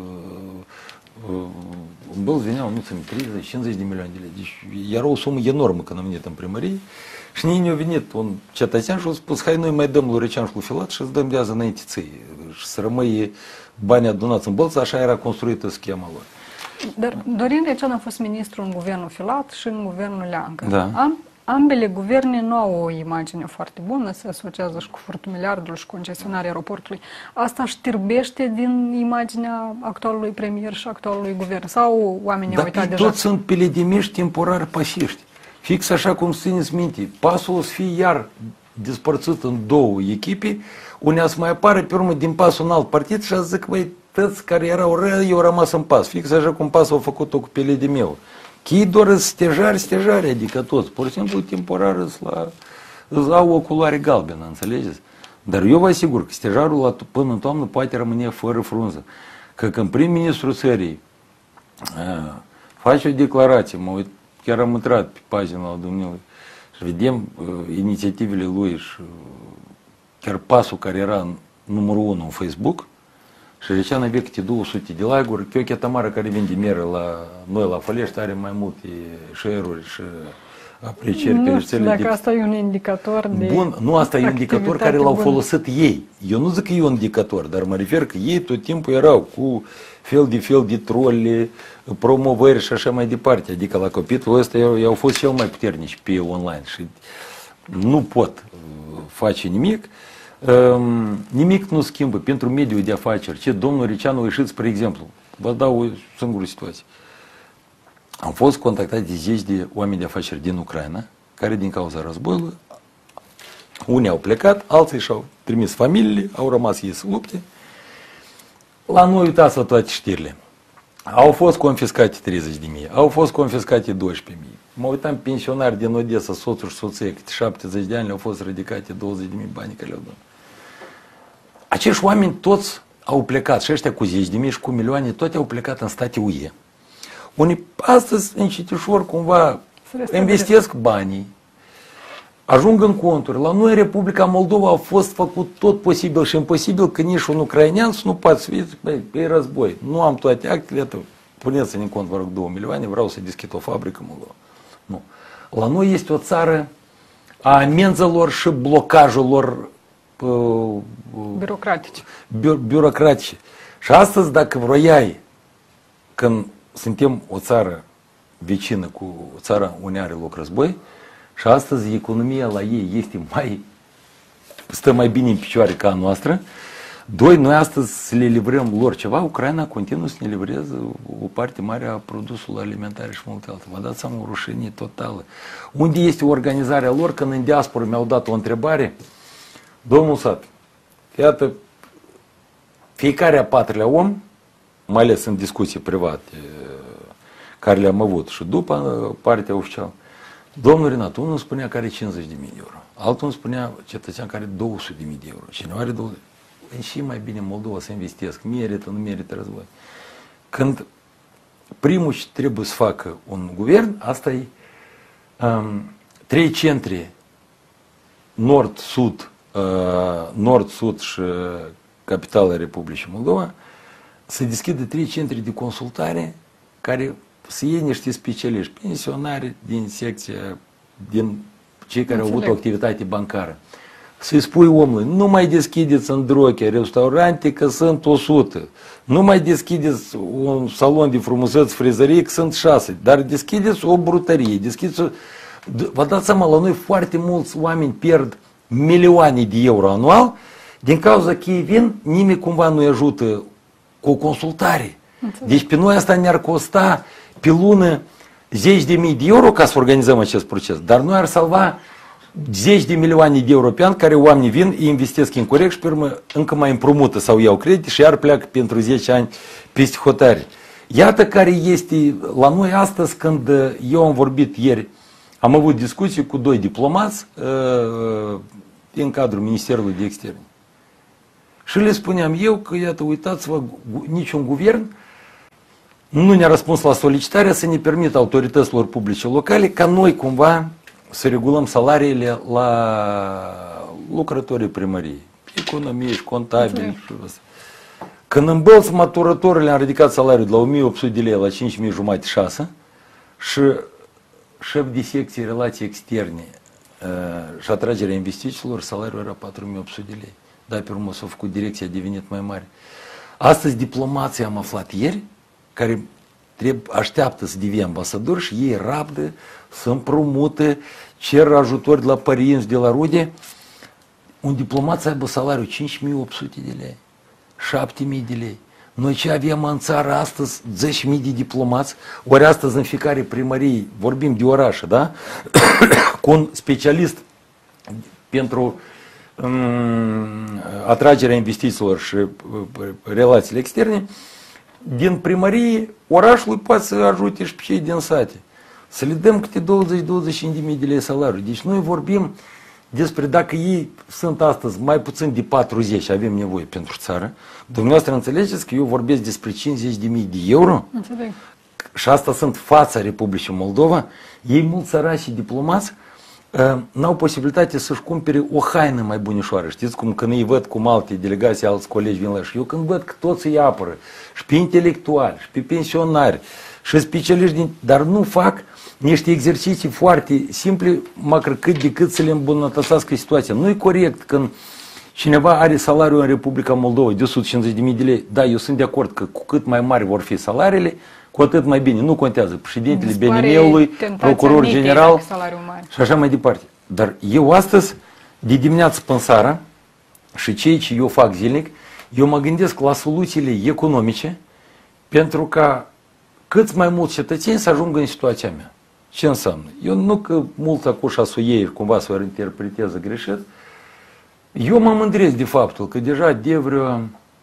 în Bălți veneau, nu țin, treizeci cincizeci de milioane de lei. Deci era o sumă enormă când am venit în primărie și nimeni a venit un cetățean și a spus, hai noi mai dăm lui Recean și lui Filat și îți dăm de azi înainte ție. Și să rămâie bani adunați în Bălți, așa era construită schema lor. Dar Dorin Recean a fost ministru în guvernul Filat și în guvernul Leancă. Da. Am, ambele guverne nu au o imagine foarte bună, se asociază și cu furtul miliardului și concesionarea aeroportului. Asta știrbește din imaginea actualului premier și actualului guvern? Sau oamenii au uitat deja? Toți sunt peledimiști temporari pasiști. Fix așa cum țineți minte, pasul o să fie iar despărțit în două echipe, unde să mai apară pe urmă din pasul în alt partid și a zic, băi, toți care erau răi, eu rămas în pas. Fix așa cum pasul a făcut-o cu pelede meu. Că ei doar stejari, stejari, adică toți. Pur și simplu, temporar la, îți au o culoare galbenă, înțelegeți? Dar eu vă asigur că stejarul la, până în toamnă poate rămâne fără frunză. Că când prim-ministrul țării a, face o declarație, mă uit, chiar am intrat pe pagina la dumneavoastră și vedem uh, inițiativele lui și uh, chiar pasul care era numărul unu în Facebook, și Recean avea câte două sute de like-uri. Chiochea Tamara, care vinde mere la noi la Fălești, are mai multe share-uri și aprecieri pe rețele. Dacă de... asta e un indicator de... Bun, nu asta e un indicator care l-au folosit ei. Eu nu zic că e un indicator, dar mă refer că ei tot timpul erau cu fel de fel de trole, promovări și așa mai departe. Adică la capitolul ăsta ei au fost cel mai puternici pe online și nu pot face nimic. Um, nimic nu schimbă pentru mediul de afaceri. Ce domnul Recean a ieșit, spre exemplu, vă dau o singură situație. Am fost contactat de zeci de oameni de afaceri din Ucraina, care din cauza războiului, unii au plecat, alții și-au trimis familiile, au rămas ei să lupte. La noi uitați la toate știrile. Au fost confiscate treizeci de mii, au fost confiscate doisprezece mii. Mă uitam pensionari din Odessa, soțul și soție, câte șaptezeci de ani le-au fost ridicate douăzeci de mii bani care le-au dat. Acești oameni toți au plecat, și ăștia cu zeci de mii și cu milioane, toți au plecat în state U E. Unii astăzi, încetișor, cumva, investesc banii ajung în conturi. La noi, Republica Moldova, a fost făcut tot posibil și imposibil că nici un ucrainean să nu poate să fie, băi, e război. Nu am toate actele, puneți-ne în cont, vă rog, două milioane, vreau să deschid o fabrică în Moldova. Nu. La noi este o țară a amenzelor și blocajelor uh, birocratice. Bi birocratice. Și astăzi, dacă vroiai, când suntem o țară vecină cu țara unde are loc război, și astăzi economia la ei este mai, stă mai bine în picioare ca a noastră. Doi, noi astăzi să le livrăm lor ceva, Ucraina continuă să ne livreze o parte mare a produsului alimentar și multe alte. Vă dați seama, o rușine totală. Unde este organizarea lor? Când în diaspora mi-au dat o întrebare, domnul Sat, iată, fiecare a patrulea om, mai ales în discuții private care le-am avut și după partea oficială, domnul Renat, unul spunea că are cincizeci de mii de euro, altul spunea cetățean care are două sute de mii de euro, cineva are două sute de mii. Și mai bine în Moldova să investesc, merită, nu merită război. Când primul ce trebuie să facă un guvern, asta e um, trei centri, nord, sud, uh, nord, sud și capitala Republicii Moldova, să deschidă trei centri de consultare care să iei niște specialiști, pensionari din secția, din cei care Înțeleg. Au avut o activitate bancară. Să-i spui omului, nu mai deschideți în Droche restaurante că sunt o sută, nu mai deschideți un salon de frumusețe, frizărie că sunt șase, dar deschideți o brutărie, deschideți o... Vă dați seama, la noi foarte mulți oameni pierd milioane de euro anual, din cauza că ei vin, nimeni cumva nu-i ajută cu o consultare. Înțeleg. Deci pe noi asta ne-ar costa pe lună zeci de mii de euro ca să organizăm acest proces, dar noi ar salva zeci de milioane de euro pe an care oamenii vin, îi investesc incorect și pe urmă încă mai împrumută sau iau credit și iar pleacă pentru zece ani peste hotare. Iată care este la noi astăzi, când eu am vorbit ieri, am avut discuții cu doi diplomați uh, din cadrul Ministerului de Externe. Și le spuneam eu că, iată, uitați-vă, niciun guvern nu ne-a răspuns la solicitarea să ne permită autorităților publice locale ca noi cumva să regulăm salariile la lucrătorii primăriei, economiști, contabili. Când în Bălți maturătorile am ridicat salariul de la o mie opt sute de lei la cinci mii jumate, șase, și șef de secție relații externe uh, și atragerea investițiilor, salariul era patru mii opt sute de lei. Dar pe urmă s-a făcut, direcția a devenit mai mare. Astăzi diplomații am aflat ieri, care trebuie, așteaptă să devie ambasadori și ei rabdă, să împrumute, cer ajutor de la părinți, de la rude. Un diplomat să aibă salariul cinci mii opt sute de lei, șapte mii de lei. Noi ce avem în țară astăzi, zece mii de diplomați, ori astăzi în fiecare primărie, vorbim de orașe, da? Cu un specialist pentru um, atragerea investițiilor și uh, relațiile externe, din primărie, orașului poate să ajute și pe cei din sate. Să le dăm câte douăzeci douăzeci și cinci de mii de lei salariu. Deci noi vorbim despre dacă ei sunt astăzi mai puțin de patruzeci, avem nevoie pentru țară. Dumneavoastră înțelegeți că eu vorbesc despre cincizeci de mii de euro? Înțeleg. Și asta sunt fața Republicii Moldova. Ei mulți săraci și diplomați uh, n-au posibilitate să-și cumpere o haină mai bunișoară. Știți cum când îi văd cum alte delegații, alți colegi vin la și eu când văd că toți îi apără, și pe intelectuali, și pe pensionari, și specialiști, din, dar nu fac niște exerciții foarte simple, măcar cât de cât să le îmbunătățească situația. Nu e corect când cineva are salariul în Republica Moldova de o sută cincizeci de mii de lei. Da, eu sunt de acord că cu cât mai mari vor fi salariile, cu atât mai bine. Nu contează președintele B N M-ului, procuror general și așa mai departe. Dar eu astăzi, de dimineață până seara, și cei ce eu fac zilnic, eu mă gândesc la soluțiile economice pentru ca câți mai mulți cetățeni să ajungă în situația mea. Ce înseamnă? Eu nu că mult acușa să o iei cumva să o interpreteze greșit. Eu mă mândresc de faptul că deja de vreo,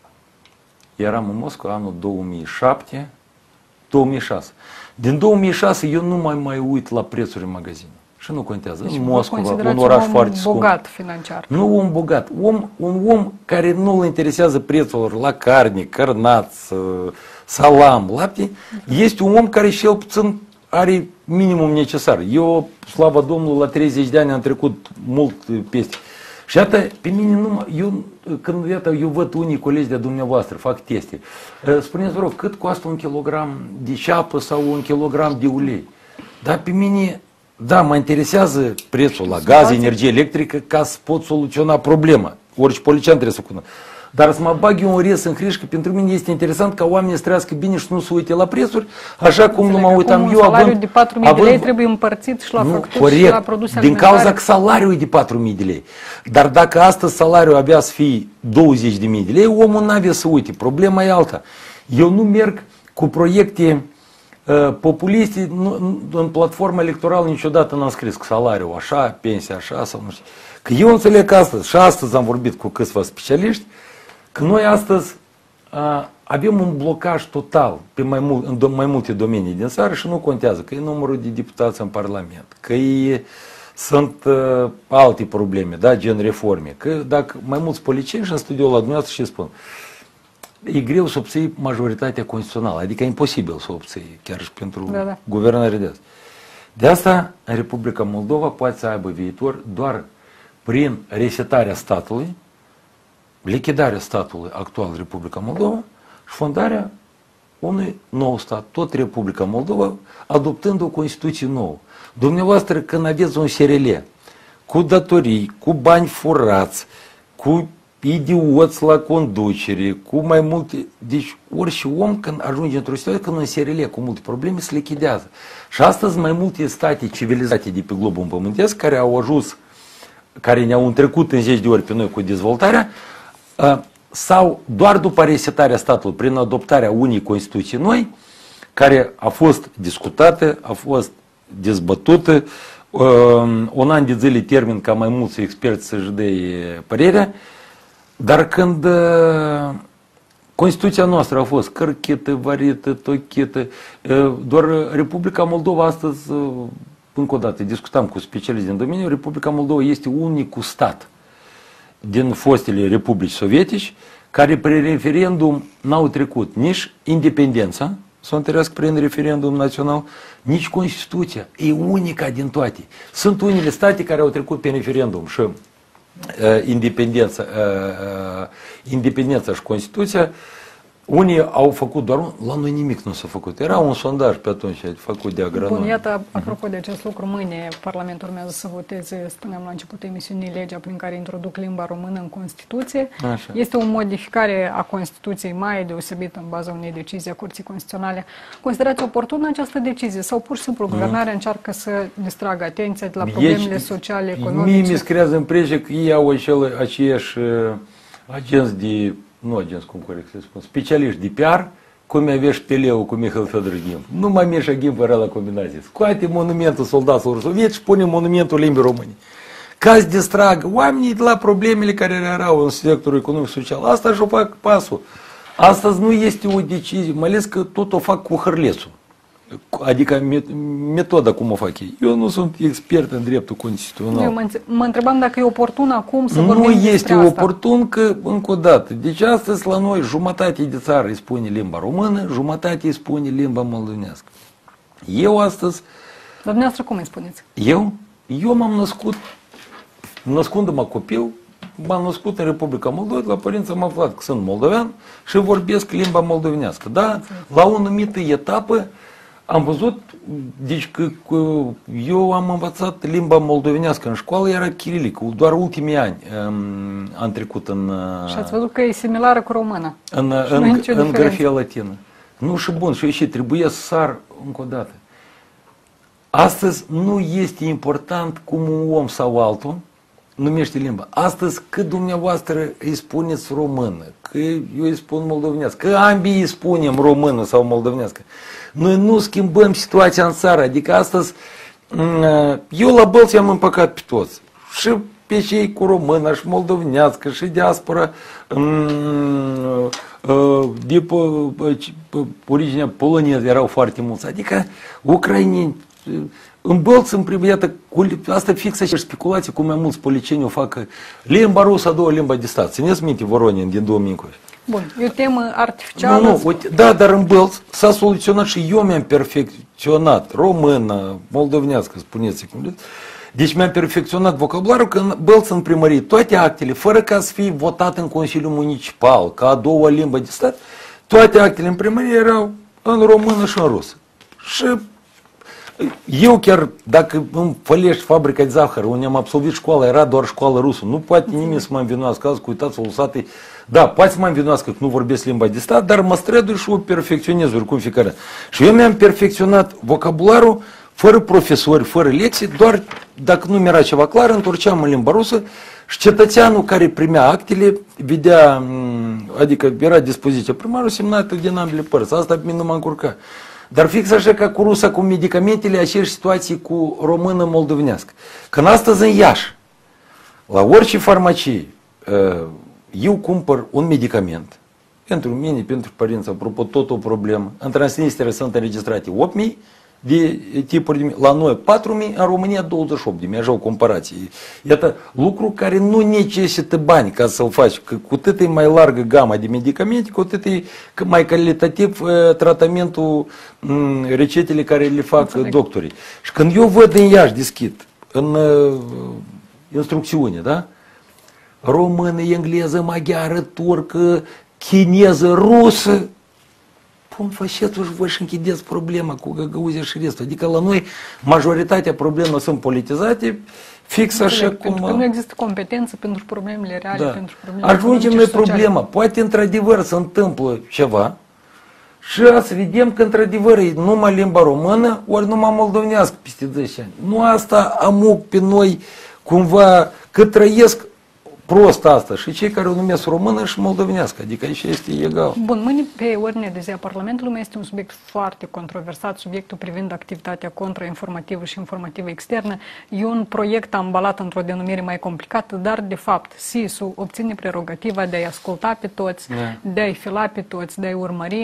eram în Moscova anul două mii șapte, două mii șase. Din două mii șase eu nu mai mai uit la prețuri în magazin. Și nu contează. Deci în Moscova, un oraș un foarte scump. bogat financiar. Nu un bogat. Om, un om care nu îl interesează prețul la carne, cărnați, salam, lapte, este un om care și el puțin are minimum necesar. Eu, slavă Domnului, la treizeci de ani am trecut mult peste. Și iată, pe mine nu, eu, când iată, eu văd unii colegi de dumneavoastră, fac teste. Spuneți, vă rog, cât costă un kilogram de ceapă sau un kilogram de ulei? Dar pe mine, da, mă interesează prețul la gaz, energie electrică, ca să pot soluționa problema. Orice polițian trebuie să cunoască. Dar să mă bag eu un rez în hrișcă, pentru mine este interesant ca oamenii să trăiască bine și nu să uite la prețuri, așa cum nu mă uitam eu. Salariul de patru mii de lei trebuie împărțit și la fructuri și la produse alimentare. Din cauza că salariul e de patru mii de lei. Dar dacă astăzi salariul avea să fie douăzeci de mii de lei, omul n-avea să uite. Problema e alta. Eu nu merg cu proiecte uh, populiste, nu, în platforma electorală niciodată n-am scris că salariul așa, pensia așa sau nu știu. Că eu înțeleg că astăzi, și astăzi am vorbit cu câțiva specialiști, că noi astăzi a, avem un blocaj total pe mai, mult, în do, mai multe domenii din țară și nu contează că e numărul de deputați în Parlament, că e, sunt uh, alte probleme, da, gen reforme, că dacă mai mulți politicieni și în studioul la dumneavoastră și spun, e greu să obții majoritatea constituțională, adică e imposibil să obții, chiar și pentru da, da. guvernarea de asta. De asta, în Republica Moldova poate să aibă viitor doar prin resetarea statului, lichidarea statului actual Republica Moldova și fondarea unui nou stat, tot Republica Moldova, adoptând o Constituție nouă. Dumneavoastră, când aveți un S R L cu datorii, cu bani furați, cu idioți la conducere, cu mai multe... Deci orice om când ajunge într-o situație, când un S R L cu multe probleme, se lichidează. Și astăzi mai multe state civilizate de pe globul pământesc, care au ajuns, care ne-au întrecut în zeci de ori pe noi cu dezvoltarea, sau doar după resetarea statului, prin adoptarea unei Constituții noi, care a fost discutată, a fost dezbătută, un an de zile termin ca mai mulți experți să-și dea părerea, dar când Constituția noastră a fost cărchită, varită, tochită, doar Republica Moldova astăzi, încă o dată, discutam cu specialiști din domeniu, Republica Moldova este unicul stat din fostele republici sovietici, care prin referendum n-au trecut nici independența, să o întărească prin referendum național, nici Constituția. E unica din toate. Sunt unele state care au trecut prin referendum și uh, independența, uh, independența și Constituția. Unii au făcut doar un, la noi nimic nu s-a făcut. Era un sondaj pe atunci făcut de agronomi. Bun, iată, apropo de acest lucru, mâine Parlamentul urmează să voteze, spuneam la începutul emisiunii, legea prin care introduc limba română în Constituție. Așa. Este o modificare a Constituției mai deosebită în baza unei decizii a Curții Constituționale. Considerați oportună această decizie sau pur și simplu guvernarea încearcă să distragă atenția de la problemele sociale, economice? Mie mi se creează impresia că ei au acele, aceiași agenți de... nu agenți, cum corect să spun, specialiști de P R, cum aveți pe Leu cu Mihail Fedorov. Nu mai Mișa Ghimp era la combinație. Scoate monumentul soldaților sovietici și pune monumentul limbii române. Ca să distragă oamenii de la problemele care erau în sectorul economic-social. Asta și-o fac pasul. Astăzi nu este o decizie, mai ales că tot o fac cu hârlețul. Adică metoda cum o fac ei. Eu nu sunt expert în dreptul constituțional. Eu mă, mă întrebam dacă e oportun acum să vorbim despre asta. Nu este asta. oportun că, încă o dată, deci astăzi la noi jumătate de țară îi spune limba română, jumătate îi spune limba moldovenească. Eu astăzi... Dar dumneavoastră cum îi spuneți? Eu? Eu m-am născut, născându-mă copil, m-am născut în Republica Moldova, la părinți am aflat că sunt moldovean și vorbesc limba moldovenească. Da? La o anumită etapă am văzut, deci că, că eu am învățat limba moldovenească în școală, era chirilică, doar ultimii ani um, am trecut în... Și ați văzut că e similară cu română. În, în, în grafia latină. Nu și bun, și și trebuie să sar încă o dată. Astăzi nu este important cum un om sau altul numește limba. Astăzi cât dumneavoastră îi spuneți română, că eu îi spun moldovenească, că ambii îi spunem română sau moldovenească. Noi nu schimbăm situația în țară, adică astăzi eu la Bălți am împăcat pe toți. Și pe cei cu română și moldovenească și diaspora de originea poloneză erau foarte mulți, adică ucraineni. În Bălți, în primul dată, asta fix și speculații cu mai mulți policieni o facă limba rusă, a doua limba de stat. Țineți minte Voronin din două mii cincisprezece. Bun, e o temă artificială. Nu, nu, da, dar în Bălți s-a soluționat și eu mi-am perfect, perfecționat română, moldovnească, spuneți cum. Deci mi-am perfecționat vocabularul când bălț în primărie toate actele, fără ca să fie votat în Consiliul Municipal, ca a doua limbă de stat, toate actele în primărie erau în română și în rusă. Și eu chiar, dacă îmi fălești fabrica de zahăr, unde am absolvit școala, era doar școală rusă, nu poate nimeni să mă învinuască, azi, uitați-vă, lăsate, da, poate să mă învinuască că nu vorbesc limba de stat, dar mă strădui și o perfecționez oricum fiecare. Și eu mi-am perfecționat vocabularul fără profesori, fără lecții, doar dacă nu mi-era ceva clar, întorceam în limba rusă și cetățeanul care primea actele, vedea, adică era dispoziția primarul semnată din ambele părți, asta pe mine nu m-a încurcat. Dar fix așa ca cu rusa, cu medicamentele, aceeași situații cu română moldovnească. Când astăzi în Iași, la orice farmacie, eu cumpăr un medicament, pentru mine, pentru părinți, apropo, tot o problemă, în Transnistria sunt înregistrate opt mii de tipuri de, la noi patru mii, în România douăzeci și opt de mii, așa o comparație. Iată, lucru care nu necesită bani ca să-l faci, că cu atât e mai largă gama de medicamente, cu atât e mai calitativ uh, tratamentul, um, recetele care le fac Înțeleg. doctorii. Și când eu văd în Iași deschid, în uh, instrucțiune, da? Română, engleză, maghiară, turcă, chineză, rusă, cum faceți și voi și închideți problema cu găgăuzia și restul. Adică la noi majoritatea problemelor sunt politizate, fix așa Pentru cum... Pentru că nu există competență pentru problemele reale, da. pentru problemele Ajungem noi problema. Poate într-adevăr se întâmplă ceva și să vedem că într-adevăr e numai limba română, ori numai moldovnească peste zece ani. Nu asta amuc pe noi cumva că trăiesc prost asta și cei care o numesc română și moldovnească, adică aici este egal. Bun, mâine pe ordine de zi a Parlamentului mai este un subiect foarte controversat, subiectul privind activitatea contrainformativă și informativă externă. E un proiect ambalat într-o denumire mai complicată, dar de fapt S I S-ul obține prerogativa de a-i asculta pe toți, da. de a-i fila pe toți, de a-i urmări.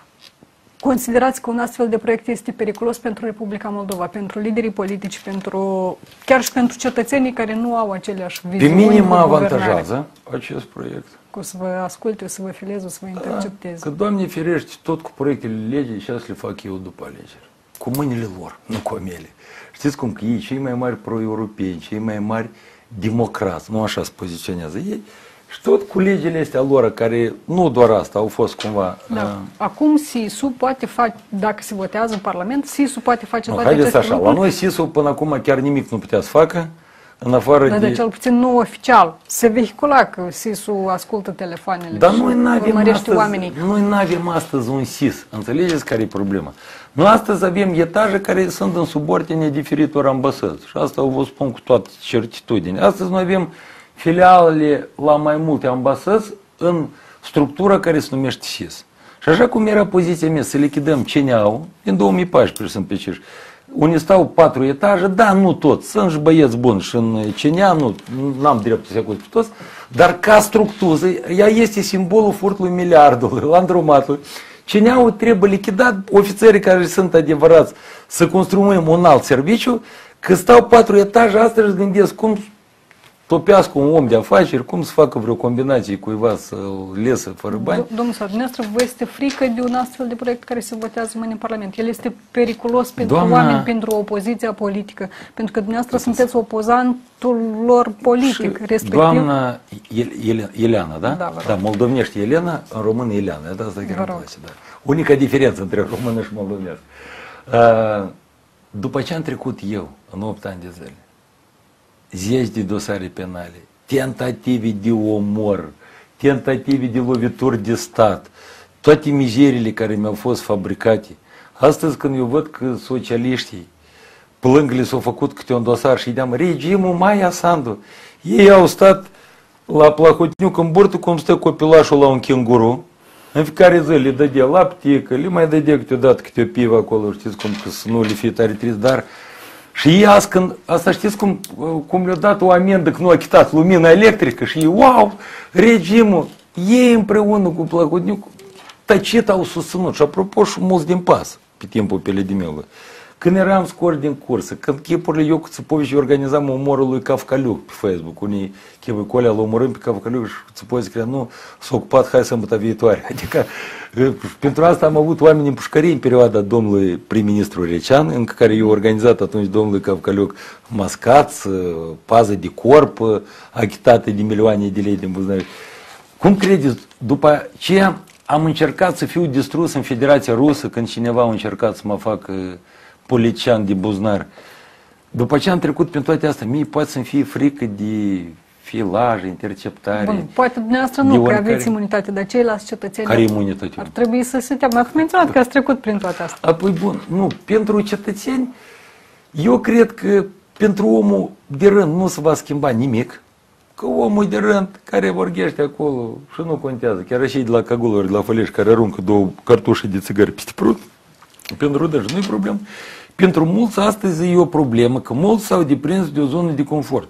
Considerați că un astfel de proiect este periculos pentru Republica Moldova, pentru liderii politici, pentru, chiar și pentru cetățenii care nu au aceleași viziuni. Pe mine mă avantajează acest proiect. Că să vă asculte, să vă fileze, să vă intercepteze. Da, că, Doamne ferește, tot cu proiectele legii și asta le fac eu după alegeri. Cu mâinile lor, nu cu mele. Știți cum că ei, cei mai mari pro-europeni, cei mai mari democrați, nu așa se poziționează ei, și tot cu legile astea lor, care nu doar asta, au fost cumva... Da. Uh, Acum S I S-ul poate face, dacă se votează în Parlament, S I S-ul poate face nu, toate haideți aceste așa, lucruri. la noi S I S-ul până acum chiar nimic nu putea să facă, în afară da, de... de... cel puțin nu oficial. Se vehicula că S I S-ul ascultă telefoanele Dar și noi n-avem urmărește astăzi, oamenii. noi n-avem astăzi un S I S. Înțelegeți care e problema? Noi astăzi avem etaje care sunt în subordine diferitor ambasăzi. Și asta o vă spun cu toată certitudine. Astăzi noi avem filialele la mai multe ambasăzi în structura care se numește S I S. Și așa cum era poziția mea să lichidăm C N A-ul, din două mii paisprezece sunt pe Ciș, unde stau patru etaje, da, nu toți, sunt și băieți buni și în C N A, nu, n-am dreptul să acuz pe toți, dar ca structură, ea este simbolul furtului miliardului, la îndrumatul. C N A-ul trebuie lichidat, ofițerii care sunt adevărați să construim un alt serviciu, că stau patru etaje, astăzi își gândesc cum topească un om de afaceri, cum să facă vreo combinație cuiva să-l lesă fără bani. Domnul sau dumneavoastră, vă este frică de un astfel de proiect care se votează mâine în Parlament? El este periculos pentru Doamna... oameni, pentru opoziția politică, pentru că dumneavoastră sunteți opozantul lor politic, și respectiv. Doamna Ileana, da? Da, da, moldovnește Elena, în română Ileana, da, asta chiar îmi place, da. Unica diferență între română și moldovnească. După ce am trecut eu, în opt ani de zile, zeci de dosare penale, tentative de omor, tentative de lovituri de stat, toate mizerile care mi-au fost fabricate. Astăzi când eu văd că socialiștii plâng, li s-au făcut câte un dosar și îi regimul Maia Sandu, ei au stat la Plahotniuc în burtă cum stă copilașul la un kenguru, în fiecare zi le dădea lapte, că le mai dădea câteodată câte o pivă acolo, știți cum, că să nu le fie tare trist, dar și ei azi când, asta știți cum, cum le-a dat o amendă că nu a chitat lumina electrică și ei, wow, regimul, ei împreună cu Plahotniuc tăcit au susținut și apropo și mulți din pas pe timpul Peledimelului. când eram scori din cursă, când chipurile eu cu Țăpovici organizam umorul lui Cavcaliuc pe Facebook, unii chipuri cu alea îl omorâm pe Cavcaliuc și Țăpovici scria, nu, s-a ocupat, hai sâmbătă viitoare. Adică pentru asta am avut oameni în pușcărie în perioada domnului prim-ministru Recean, în care eu organizat atunci domnului Cavcaliuc mascați, pază de corp, achitate de milioane de lei din buzunar. Cum credeți, după aceea am încercat să fiu distrus în Federația Rusă când cineva a încercat să mă facă politician de buzunar. După ce am trecut prin toate astea, mie poate să-mi fie frică de filaj, interceptare. Bun, poate dumneavoastră nu, că aveți imunitate, dar ceilalți cetățeni care imunitate? Ar trebui să se teamă. Ați menționat că ați trecut prin toate astea. Apoi, bun, nu, pentru cetățeni, eu cred că pentru omul de rând nu se va schimba nimic, că omul de rând care vorbește acolo și nu contează, chiar și de la Cagulori, de la Făleș, care aruncă două cartușe de țigări peste prut, pentru rudăși nu e problemă. Pentru mulți astăzi e o problemă, că mulți s-au deprins de o zonă de confort.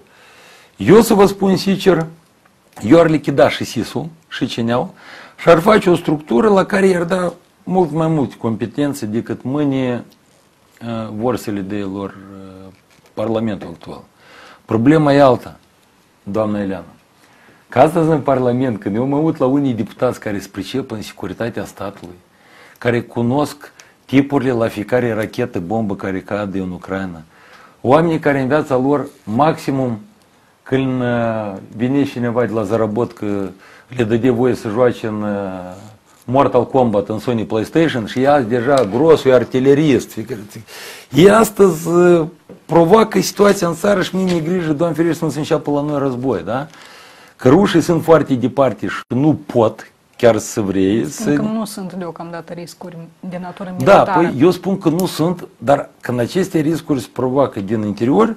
Eu să vă spun sincer, eu ar lichida și S I S-ul și C N A-ul și ar face o structură la care i-ar da mult mai multe competențe decât mâine uh, vorsele de lor uh, Parlamentul actual. Problema e alta, doamna Eleana. Că astăzi în Parlament, când eu mă uit la unii deputați care se pricep în securitatea statului, care cunosc tipurile la fiecare rachetă, bombă care cade în Ucraina, oamenii care în viața lor maximum când vine cineva de la Zarabot că le dădea voie să joace în Mortal Kombat în Sony PlayStation și ea deja grosul e artilerist. Ei astăzi provoacă situația în țară și mie mi-e grijă, Doamne ferește, să nu se înceapă la noi război, da? Că rușii sunt foarte departe și nu pot chiar să vrei. Spun să... că nu sunt deocamdată riscuri de natură militară. Da, păi eu spun că nu sunt, dar când aceste riscuri se provoacă din interior,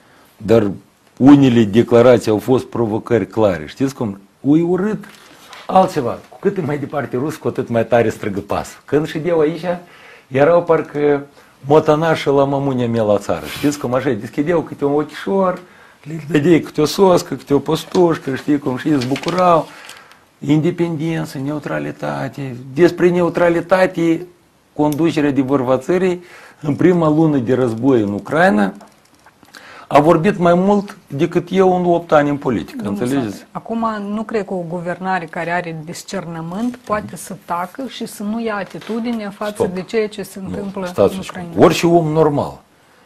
dar unele declarații au fost provocări clare. Știți cum? Ui urât altceva. Cu cât e mai departe rus, cu atât mai tare strigă pasul. Când ședeau aici, erau parcă motanașă la mămunia mea la țară. Știți cum așa? Deschideau câte un ochișor, le dădeai câte o soscă, câte o postușcă, știi cum, și îți bucurau. Independență, neutralitate. Despre neutralitate, conducerea de vârfa țării, în prima lună de război în Ucraina, a vorbit mai mult decât eu în opt ani în politică, înțelegeți? Acum nu cred că o guvernare care are discernământ poate să tacă și să nu ia atitudine față Stop. de ceea ce se întâmplă nu, în Ucraina. Orice om normal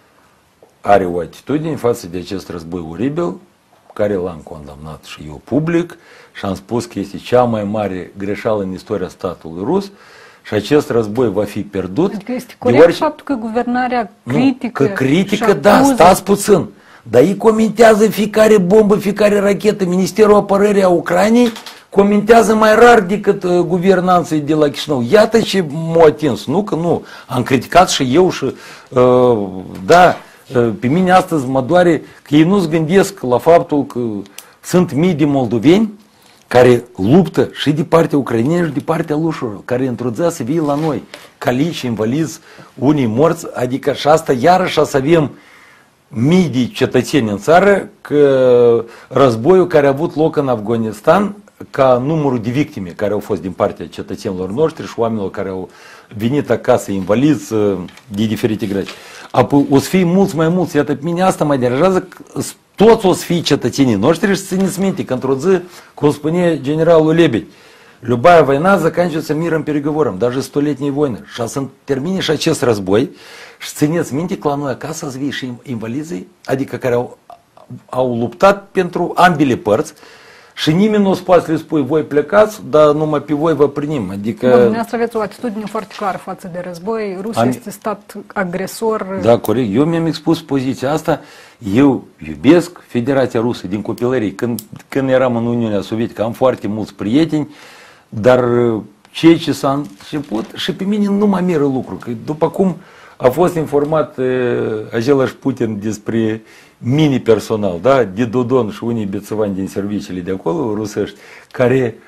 are o atitudine față de acest război oribil, care l-am condamnat și eu public și am spus că este cea mai mare greșeală în istoria statului rus și acest război va fi pierdut. Adică este corect orice... faptul că guvernarea critică nu, că critică, da, stați puțin. Dar ei comentează fiecare bombă, fiecare rachetă. Ministerul Apărării a Ucrainei comentează mai rar decât uh, guvernanții de la Chișinău. Iată ce m-a atins. Nu că nu. Am criticat și eu și, uh, da, uh, pe mine astăzi mă doare că ei nu-ți gândesc la faptul că sunt mii de moldoveni care luptă și de partea ucrainenă și de partea rușilor, care într-o să vii la noi, calici, invalizi, unii morți, adică și asta iarăși să avem mii de cetățeni în țară, că războiul care a avut loc în Afganistan, ca numărul de victime care au fost din partea cetățenilor noștri și oamenilor care au venit acasă invalizi de diferite grade. Apoi o să fie mulți mai mulți, iată, pe mine asta mă deranjează, toți o să fie cetățenii noștri și țineți minte că într-o zi, cum spune generalul Lebedь, любая война заканчивается миром переговором, даже столетней войны. Și să termine și acest război și țineți minte că la noi acasă să vii și invalizii, adică care au, au luptat pentru ambele părți și nimeni nu o să poate să le spui voi plecați, dar numai pe voi vă primim. Adică... Bun, dumneavoastră aveți o atitudine foarte clară față de război. Rusia Am... este stat agresor. Da, corect. Eu mi-am expus poziția asta. Eu iubesc Federația Rusă din copilărie. Când, când eram în Uniunea Sovietică am foarte mulți prieteni, dar ceea ce s-a început și pe mine nu mă miră lucru. Că după cum a fost informat același Putin despre mini personal, da? De Dodon și unii bețăvani din serviciile de acolo, rusești, care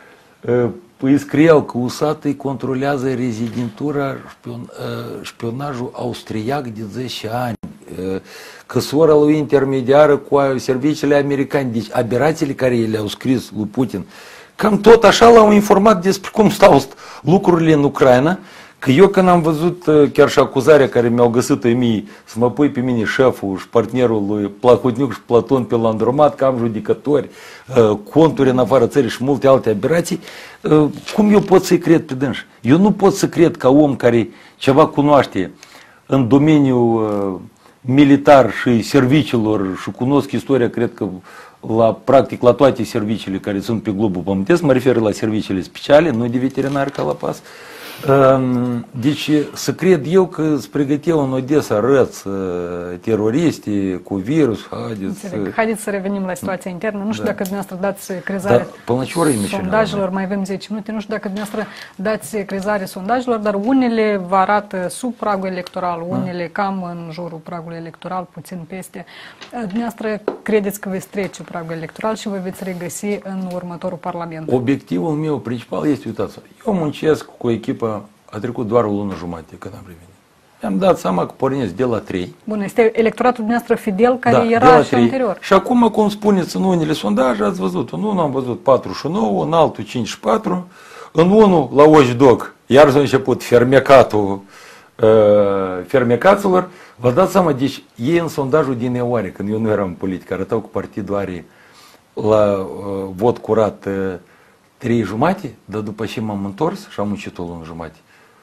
îi scriau că U S A T îi controlează rezidentura, șpion, șpionajul austriac de zece ani, că sora lui intermediară cu serviciile americane, deci aberațiile care le-au scris lui Putin, cam tot așa l-au informat despre cum stau lucrurile în Ucraina, Că eu când am văzut chiar și acuzarea care mi-au găsit-o mie să mă pui pe mine șeful și partenerul lui Plahotniuc și Platon pe Landromat, că am judecători, conturi în afara țării și multe alte aberații, cum eu pot să-i cred pe dânși? Eu nu pot să cred ca om care ceva cunoaște în domeniul militar și serviciilor și cunosc istoria, cred că la, practic la toate serviciile care sunt pe globul pământesc, mă refer la serviciile speciale, nu de veterinari ca la pas. Deci să cred eu că îți pregăteau în Odessa răți teroriști cu virus. Haideți, haideți să revenim la situația internă. Nu știu da. dacă dumneavoastră dați crezare da, sondajelor, mai avem zece minute, nu știu dacă dumneavoastră dați crezare sondajelor, dar unele vă arată sub pragul electoral, unele da. cam în jurul pragului electoral, puțin peste. Dumneavoastră credeți că veți trece pragul electoral și vă veți regăsi în următorul Parlament? Obiectivul meu principal este, uitați, eu muncesc cu o echipă. A trecut doar o lună jumătate când am revenit. Mi-am dat seama că pornesc de la trei. Bun, este electoratul dumneavoastră fidel care da, era și anterior. Și acum, cum spuneți, în unele sondaje ați văzut, în unul am văzut patruzeci și nouă, în altul cincizeci și patru, în unul la Oșdoc, iar s-a început fermecatul uh, fermecaților. Vă dați seama, deci ei în sondajul din ianuarie, când eu nu eram în politică, arătau că partidul are la uh, vot curat uh, trei jumate, dar după ce m-am întors și am muncit o lună jumate,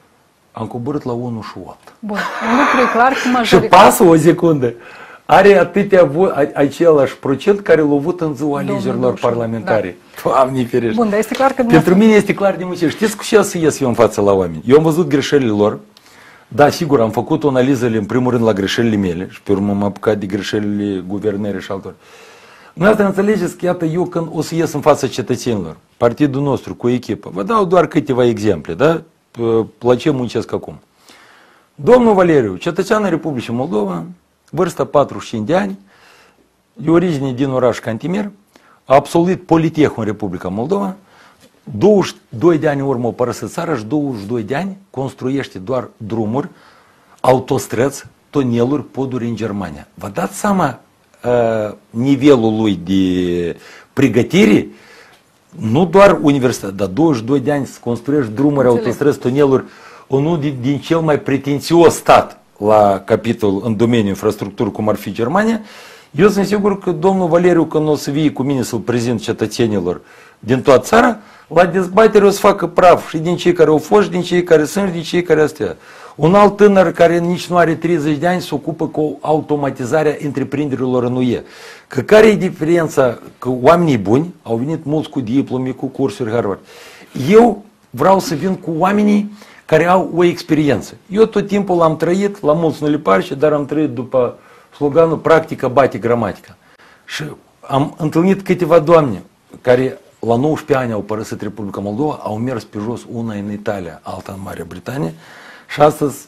am coborât la unu și opt. Bun, un lucru e clar că majoritatea... Și pasul, o secundă, are atâtea același procent care l-a avut în ziua alegerilor parlamentare. Da. Doamne ferește. Bun, dar este clar că... Pentru mine este clar de muncire. Știți cu ce să ies eu în fața la oameni? Eu am văzut greșelile lor. Da, sigur, am făcut o analiză în primul rând la greșelile mele și pe urmă m-am apucat de greșelile guvernării și altor. Dumneavoastră înțelegeți că, iată, eu când o să ies în fața cetățenilor, partidul nostru cu echipă, vă dau doar câteva exemple, da? La ce muncesc acum. Domnul Valeriu, cetățean în Republicii Moldova, vârstă patruzeci și cinci de ani, de origine din oraș Cantimer, a absolvit Politehul în Republica Moldova, douăzeci și doi de ani în urmă a părăsit țara și douăzeci și doi de ani construiește doar drumuri, autostrăzi, tuneluri, poduri în Germania. Vă dați seama uh, nivelul lui de pregătire? Nu doar universitate, dar douăzeci și doi de ani să construiești drumuri, autostrăzi, tuneluri, unul din, din cel mai pretențios stat la capitol în domeniul infrastructură, cum ar fi Germania. Eu sunt sigur că domnul Valeriu, când o să vie cu mine să-l prezint cetățenilor din toată țara, la dezbatere o să facă praf și din cei care au fost, și din cei care sunt, și din cei care astea. Un alt tânăr care nici nu are treizeci de ani se ocupă cu automatizarea întreprinderilor în U E. Că care e diferența? Că oamenii buni au venit mulți cu diplome, cu cursuri Harvard. Eu vreau să vin cu oamenii care au o experiență. Eu tot timpul am trăit, la mulți nu le parce, dar am trăit după sloganul practica bate gramatica. Și am întâlnit câteva doamne care la nouăsprezece ani au părăsit Republica Moldova, au mers pe jos, una în Italia, alta în Marea Britanie, și astăzi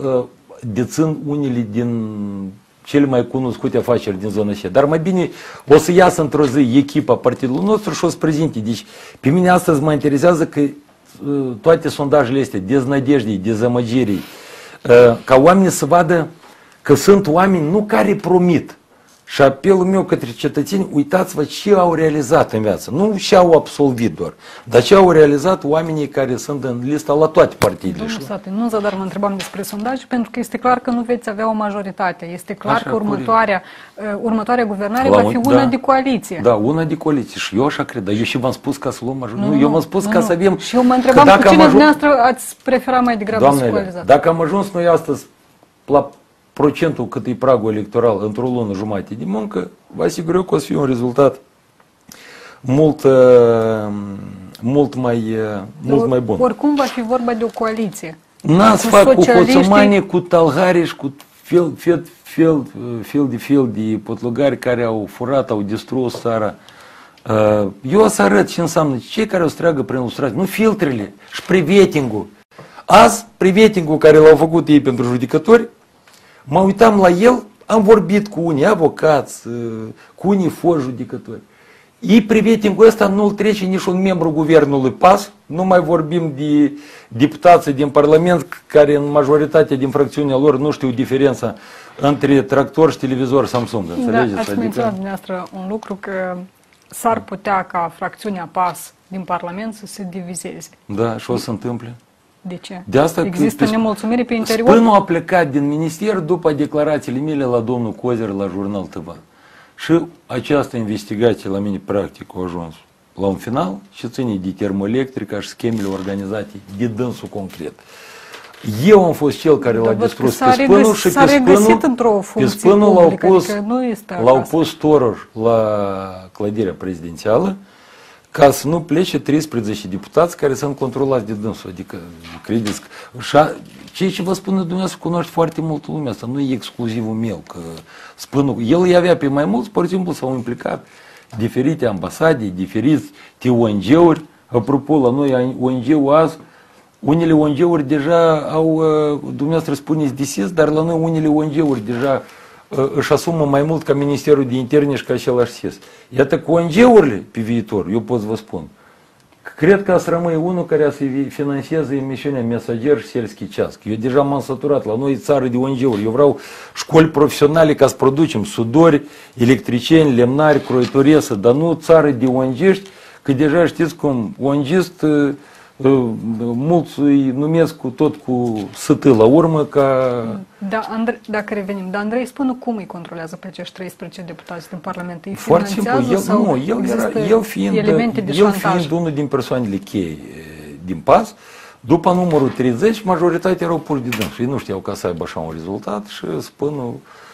dețin unele din cele mai cunoscute afaceri din zona aceea. Dar mai bine o să iasă într-o zi echipa partidului nostru și o să prezinte. Deci pe mine astăzi mă interesează că toate sondajele astea, deznădejdii, dezamăgirii, ca oamenii să vadă că sunt oameni nu care promit. Și apelul meu către cetățeni, uitați-vă ce au realizat în viață. Nu ce au absolvit doar, dar ce au realizat oamenii care sunt în lista la toate partidele. Domnul Sate, nu zadar mă întrebam despre sondaje, pentru că este clar că nu veți avea o majoritate. Este clar așa, că următoarea, uh, următoarea guvernare la va fi una da, de coaliție. Da, una de coaliție. Și eu așa cred. Dar eu și v-am spus ca să luăm majoritate. Nu, nu, eu v-am spus nu, ca nu. să avem... Și eu mă întrebam cu cine dumneavoastră ați prefera mai degrabă Doamnele, să coalizați. Dacă am ajuns noi astăzi la procentul cât e pragul electoral într-o lună jumătate de muncă, vă asigur eu că o să fie un rezultat mult, mult, mai, mult Or, mai bun. Oricum va fi vorba de o coaliție. N-ați fac cu hoțomani, cu talhari și cu fel, fel, fel, fel de fel de potlugari care au furat, au distrus țara. Eu o să arăt ce înseamnă cei care o să treagă prin lustrație, nu filtrele și privetingul. Azi, privetingul care l-au făcut ei pentru judecători, mă uitam la el, am vorbit cu unii avocați, cu unii foști judecători. Ei privetingul ăsta nu-l trece nici un membru guvernului P A S, nu mai vorbim de deputații din Parlament care în majoritatea din fracțiunea lor nu știu diferența între tractor și televizor Samsung. Înțelegeți? Da, ați adică... menționat dumneavoastră un lucru că s-ar putea ca fracțiunea P A S din Parlament să se divizeze. Da, și o să se întâmple. De ce? De asta există pe, nemulțumire pe interior? Spânul a plecat din minister după declarațiile mele la domnul Cozer la Jurnal T V. Și această investigație la mine practic a ajuns la un final și ține de termoelectrica și schemele organizate de dânsul concret. Eu am fost cel care l-a distrus pe Spânul și pe Spânul, pe Spânul l-au pus, l-au pus storaj la clădirea prezidențială ca să nu plece treisprezece deputați care sunt controlați de dânsul. Adică, credeți că... Ceea ce vă spun dumneavoastră cunoaște foarte multă lumea, asta nu e exclusivul meu. Că Spânul, el îi avea pe mai mulți, pur și simplu s-au implicat diferite ambasade, diferite O N G-uri. Apropo, la noi O N G-ul azi, unele O N G-uri deja au, dumneavoastră spuneți D S I S, dar la noi unele O N G-uri deja își asumă mai mult ca Ministerul de Interne și ca același S I S. Iată cu O N G-urile pe viitor, eu pot să vă spun, cred că să rămâi unul care să financeze emisiunea Mesager și Selski Ceasc. Eu deja m-am săturat, la noi țară de O N G-uri, eu vreau școli profesionale ca să producem sudori, electricieni, lemnari, croitoresă, dar nu țară de O N G-ști, că deja știți cum O N G-ist mulți îi numesc cu tot cu S T la urmă ca... Da, Andre, dacă revenim, dar Andrei Spânul cum îi controlează pe acești treisprezece deputați din Parlament? Îi Foarte simplu, el, sau nu, el, era, el, fiind, el fiind unul din persoanele cheie din P A S, după numărul treizeci, majoritatea erau puși de dânsul. Ei nu știau ca să aibă așa un rezultat și Spânul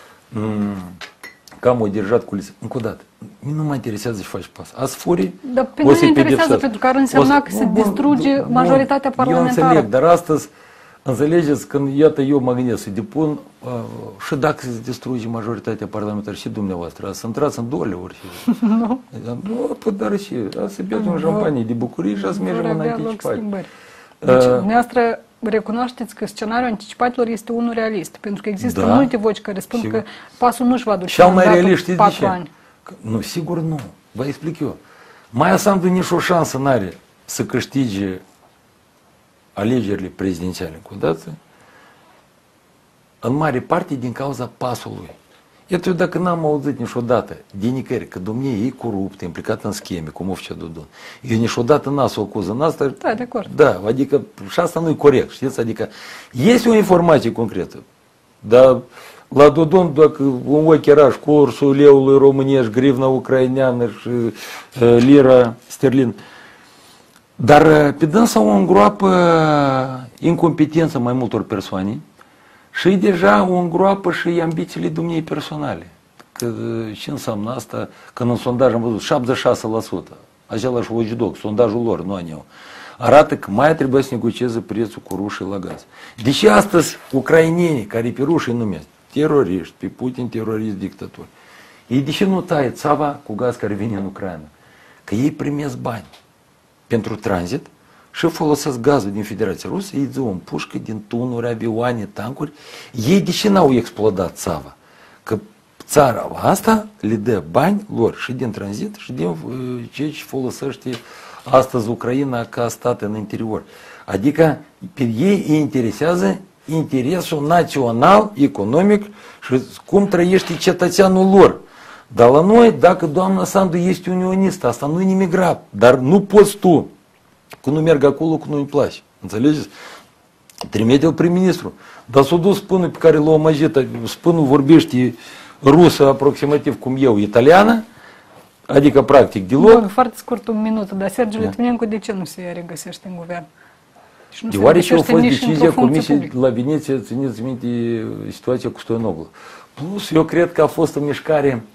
cam o dirjat cu lisă. Încă o dată, nu mă interesează ce faci P A S. Azi furi, dar pe noi ne interesează, pentru că ar însemna că se distruge bun, majoritatea parlamentară. Eu înțeleg, dar astăzi, înțelegeți, când iată eu mă gândesc să depun, uh, și dacă se distruge majoritatea parlamentară și dumneavoastră, să intrați în două ori. Nu. Nu, păi, dar și, să beți un șampanie de bucurie și să mergem în anticipat. Deci, dumneavoastră recunoașteți că scenariul anticipatelor este unul realist, pentru că există da, multe voci care spun sigur. Că pasul nu-și va duce în datul patru ani. Nu, sigur nu. Vă explic eu. Maia Sandu nici o șansă n-are să câștige alegerile prezidențiale cu dată, în mare parte din cauza pasului. Iată, eu dacă n-am auzit niciodată de nicăieri că domnie e corupt, implicat în scheme, cum o făcea Dodon, eu niciodată n-a să o acuză în asta. Da, de acord. Da, adică și asta nu e corect, știți? Adică este o informație concretă, dar la Dodon, dacă un ochi era și cursul leului românești, grivna ucraineană și uh, lira sterlin, dar pe dânsa o îngroapă incompetența mai multor persoane și deja o îngroapă și ambițiile dumnei personale. Că, ce înseamnă asta? Când în sondaj am văzut șaptezeci și șase la sută, același Watchdog, sondajul lor, nu a eu, arată că mai trebuie să negocieze prețul cu rușii la gaz. Deși astăzi ucrainenii, care pe rușii numesc teroriști, pe Putin terorist dictatori, ei deși nu taie țava cu gaz care vine în Ucraina? Că ei primesc bani pentru tranzit și folosesc gazul din Federația Rusă, ei ziua în pușcă, din tunuri, avioane, tancuri, ei deși n-au explodat țava, că țara asta le dă bani lor și din tranzit și din uh, ceea ce folosește astăzi Ucraina ca stat în interior. Adică pe ei îi interesează interesul național, economic și cum trăiește cetățeanul lor. Dar la noi, dacă doamna Sandu este unionistă, asta nu e nimic grav, dar nu poți tu, că nu merg acolo, că nu-i place. Înțelegeți? Trimite-l prim-ministru. Dar s-a dus Spânul pe care l-a omagit, Spânul vorbește rusă aproximativ cum eu, italiană, adică practic deloc. Bun, foarte scurt un minut, dar Sergiu da. Litvinencu de ce nu se regăsește în guvern? Deoarece a fost decizia Comisiei la Veneția, țineți minte situația cu Stoianoglu. Plus, eu cred că a fost o mișcare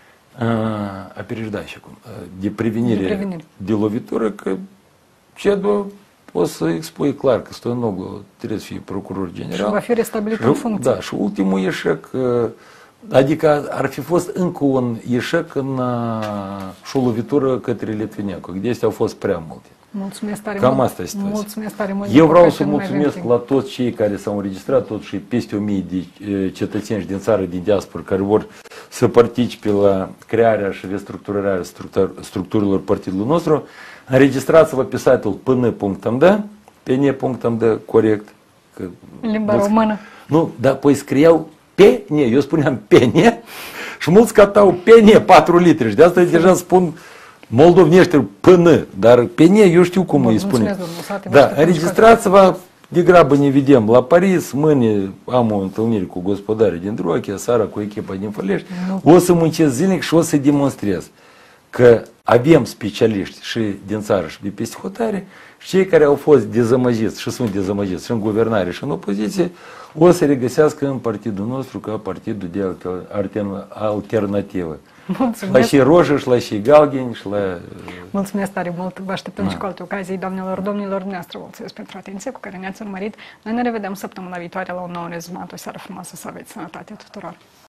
a переждача, de prevenire, de, prevenire. de lovitură, că CEDO o să expui clar că Stoianoglu trebuie să fie procuror general. Și va fi restabilit în funcție. Da, și ultimul eșec, adică ar fi fost încă un eșec în și o lovitură către Litvinencu, de astea au fost prea multe. Mulțumesc tare Cam mult. asta e situația. Mulțumesc tare mult. Eu vreau să mulțumesc la toți cei care s-au înregistrat, tot și peste o mie de cetățeni din țară, din diaspora, care vor să participe la crearea și restructurarea structurilor partidului nostru. Înregistrați-vă pe site-ul p n punct m d, p n punct m d, corect. Că limba română. Nu, dar păi scriau P N, eu spuneam P N și mulți catau P N patru litri și de asta deja spun moldovnești P N, dar P N eu știu cum îi spune. Da, înregistrați-vă degrabă ne vedem la Paris, mâine am o întâlnire cu gospodarii din Drochia, seara cu echipa din Fălești, o să muncesc zilnic și o să demonstrez că avem specialiști și din țară și de peste hotare și cei care au fost dezamăgiți și sunt dezamăgiți și în guvernare și în opoziție o să regăsească în partidul nostru ca partidul de alternativă. Mulțumesc. La și roșii și la și galbeni și la... Mulțumesc tare mult, vă așteptăm Da. și cu alte ocazii, doamnelor, domnilor, dumneavoastră, vă mulțumesc pentru atenție cu care ne-ați urmărit. Noi ne revedem săptămâna viitoare la un nou rezumat. O seară frumoasă, să aveți sănătate tuturor!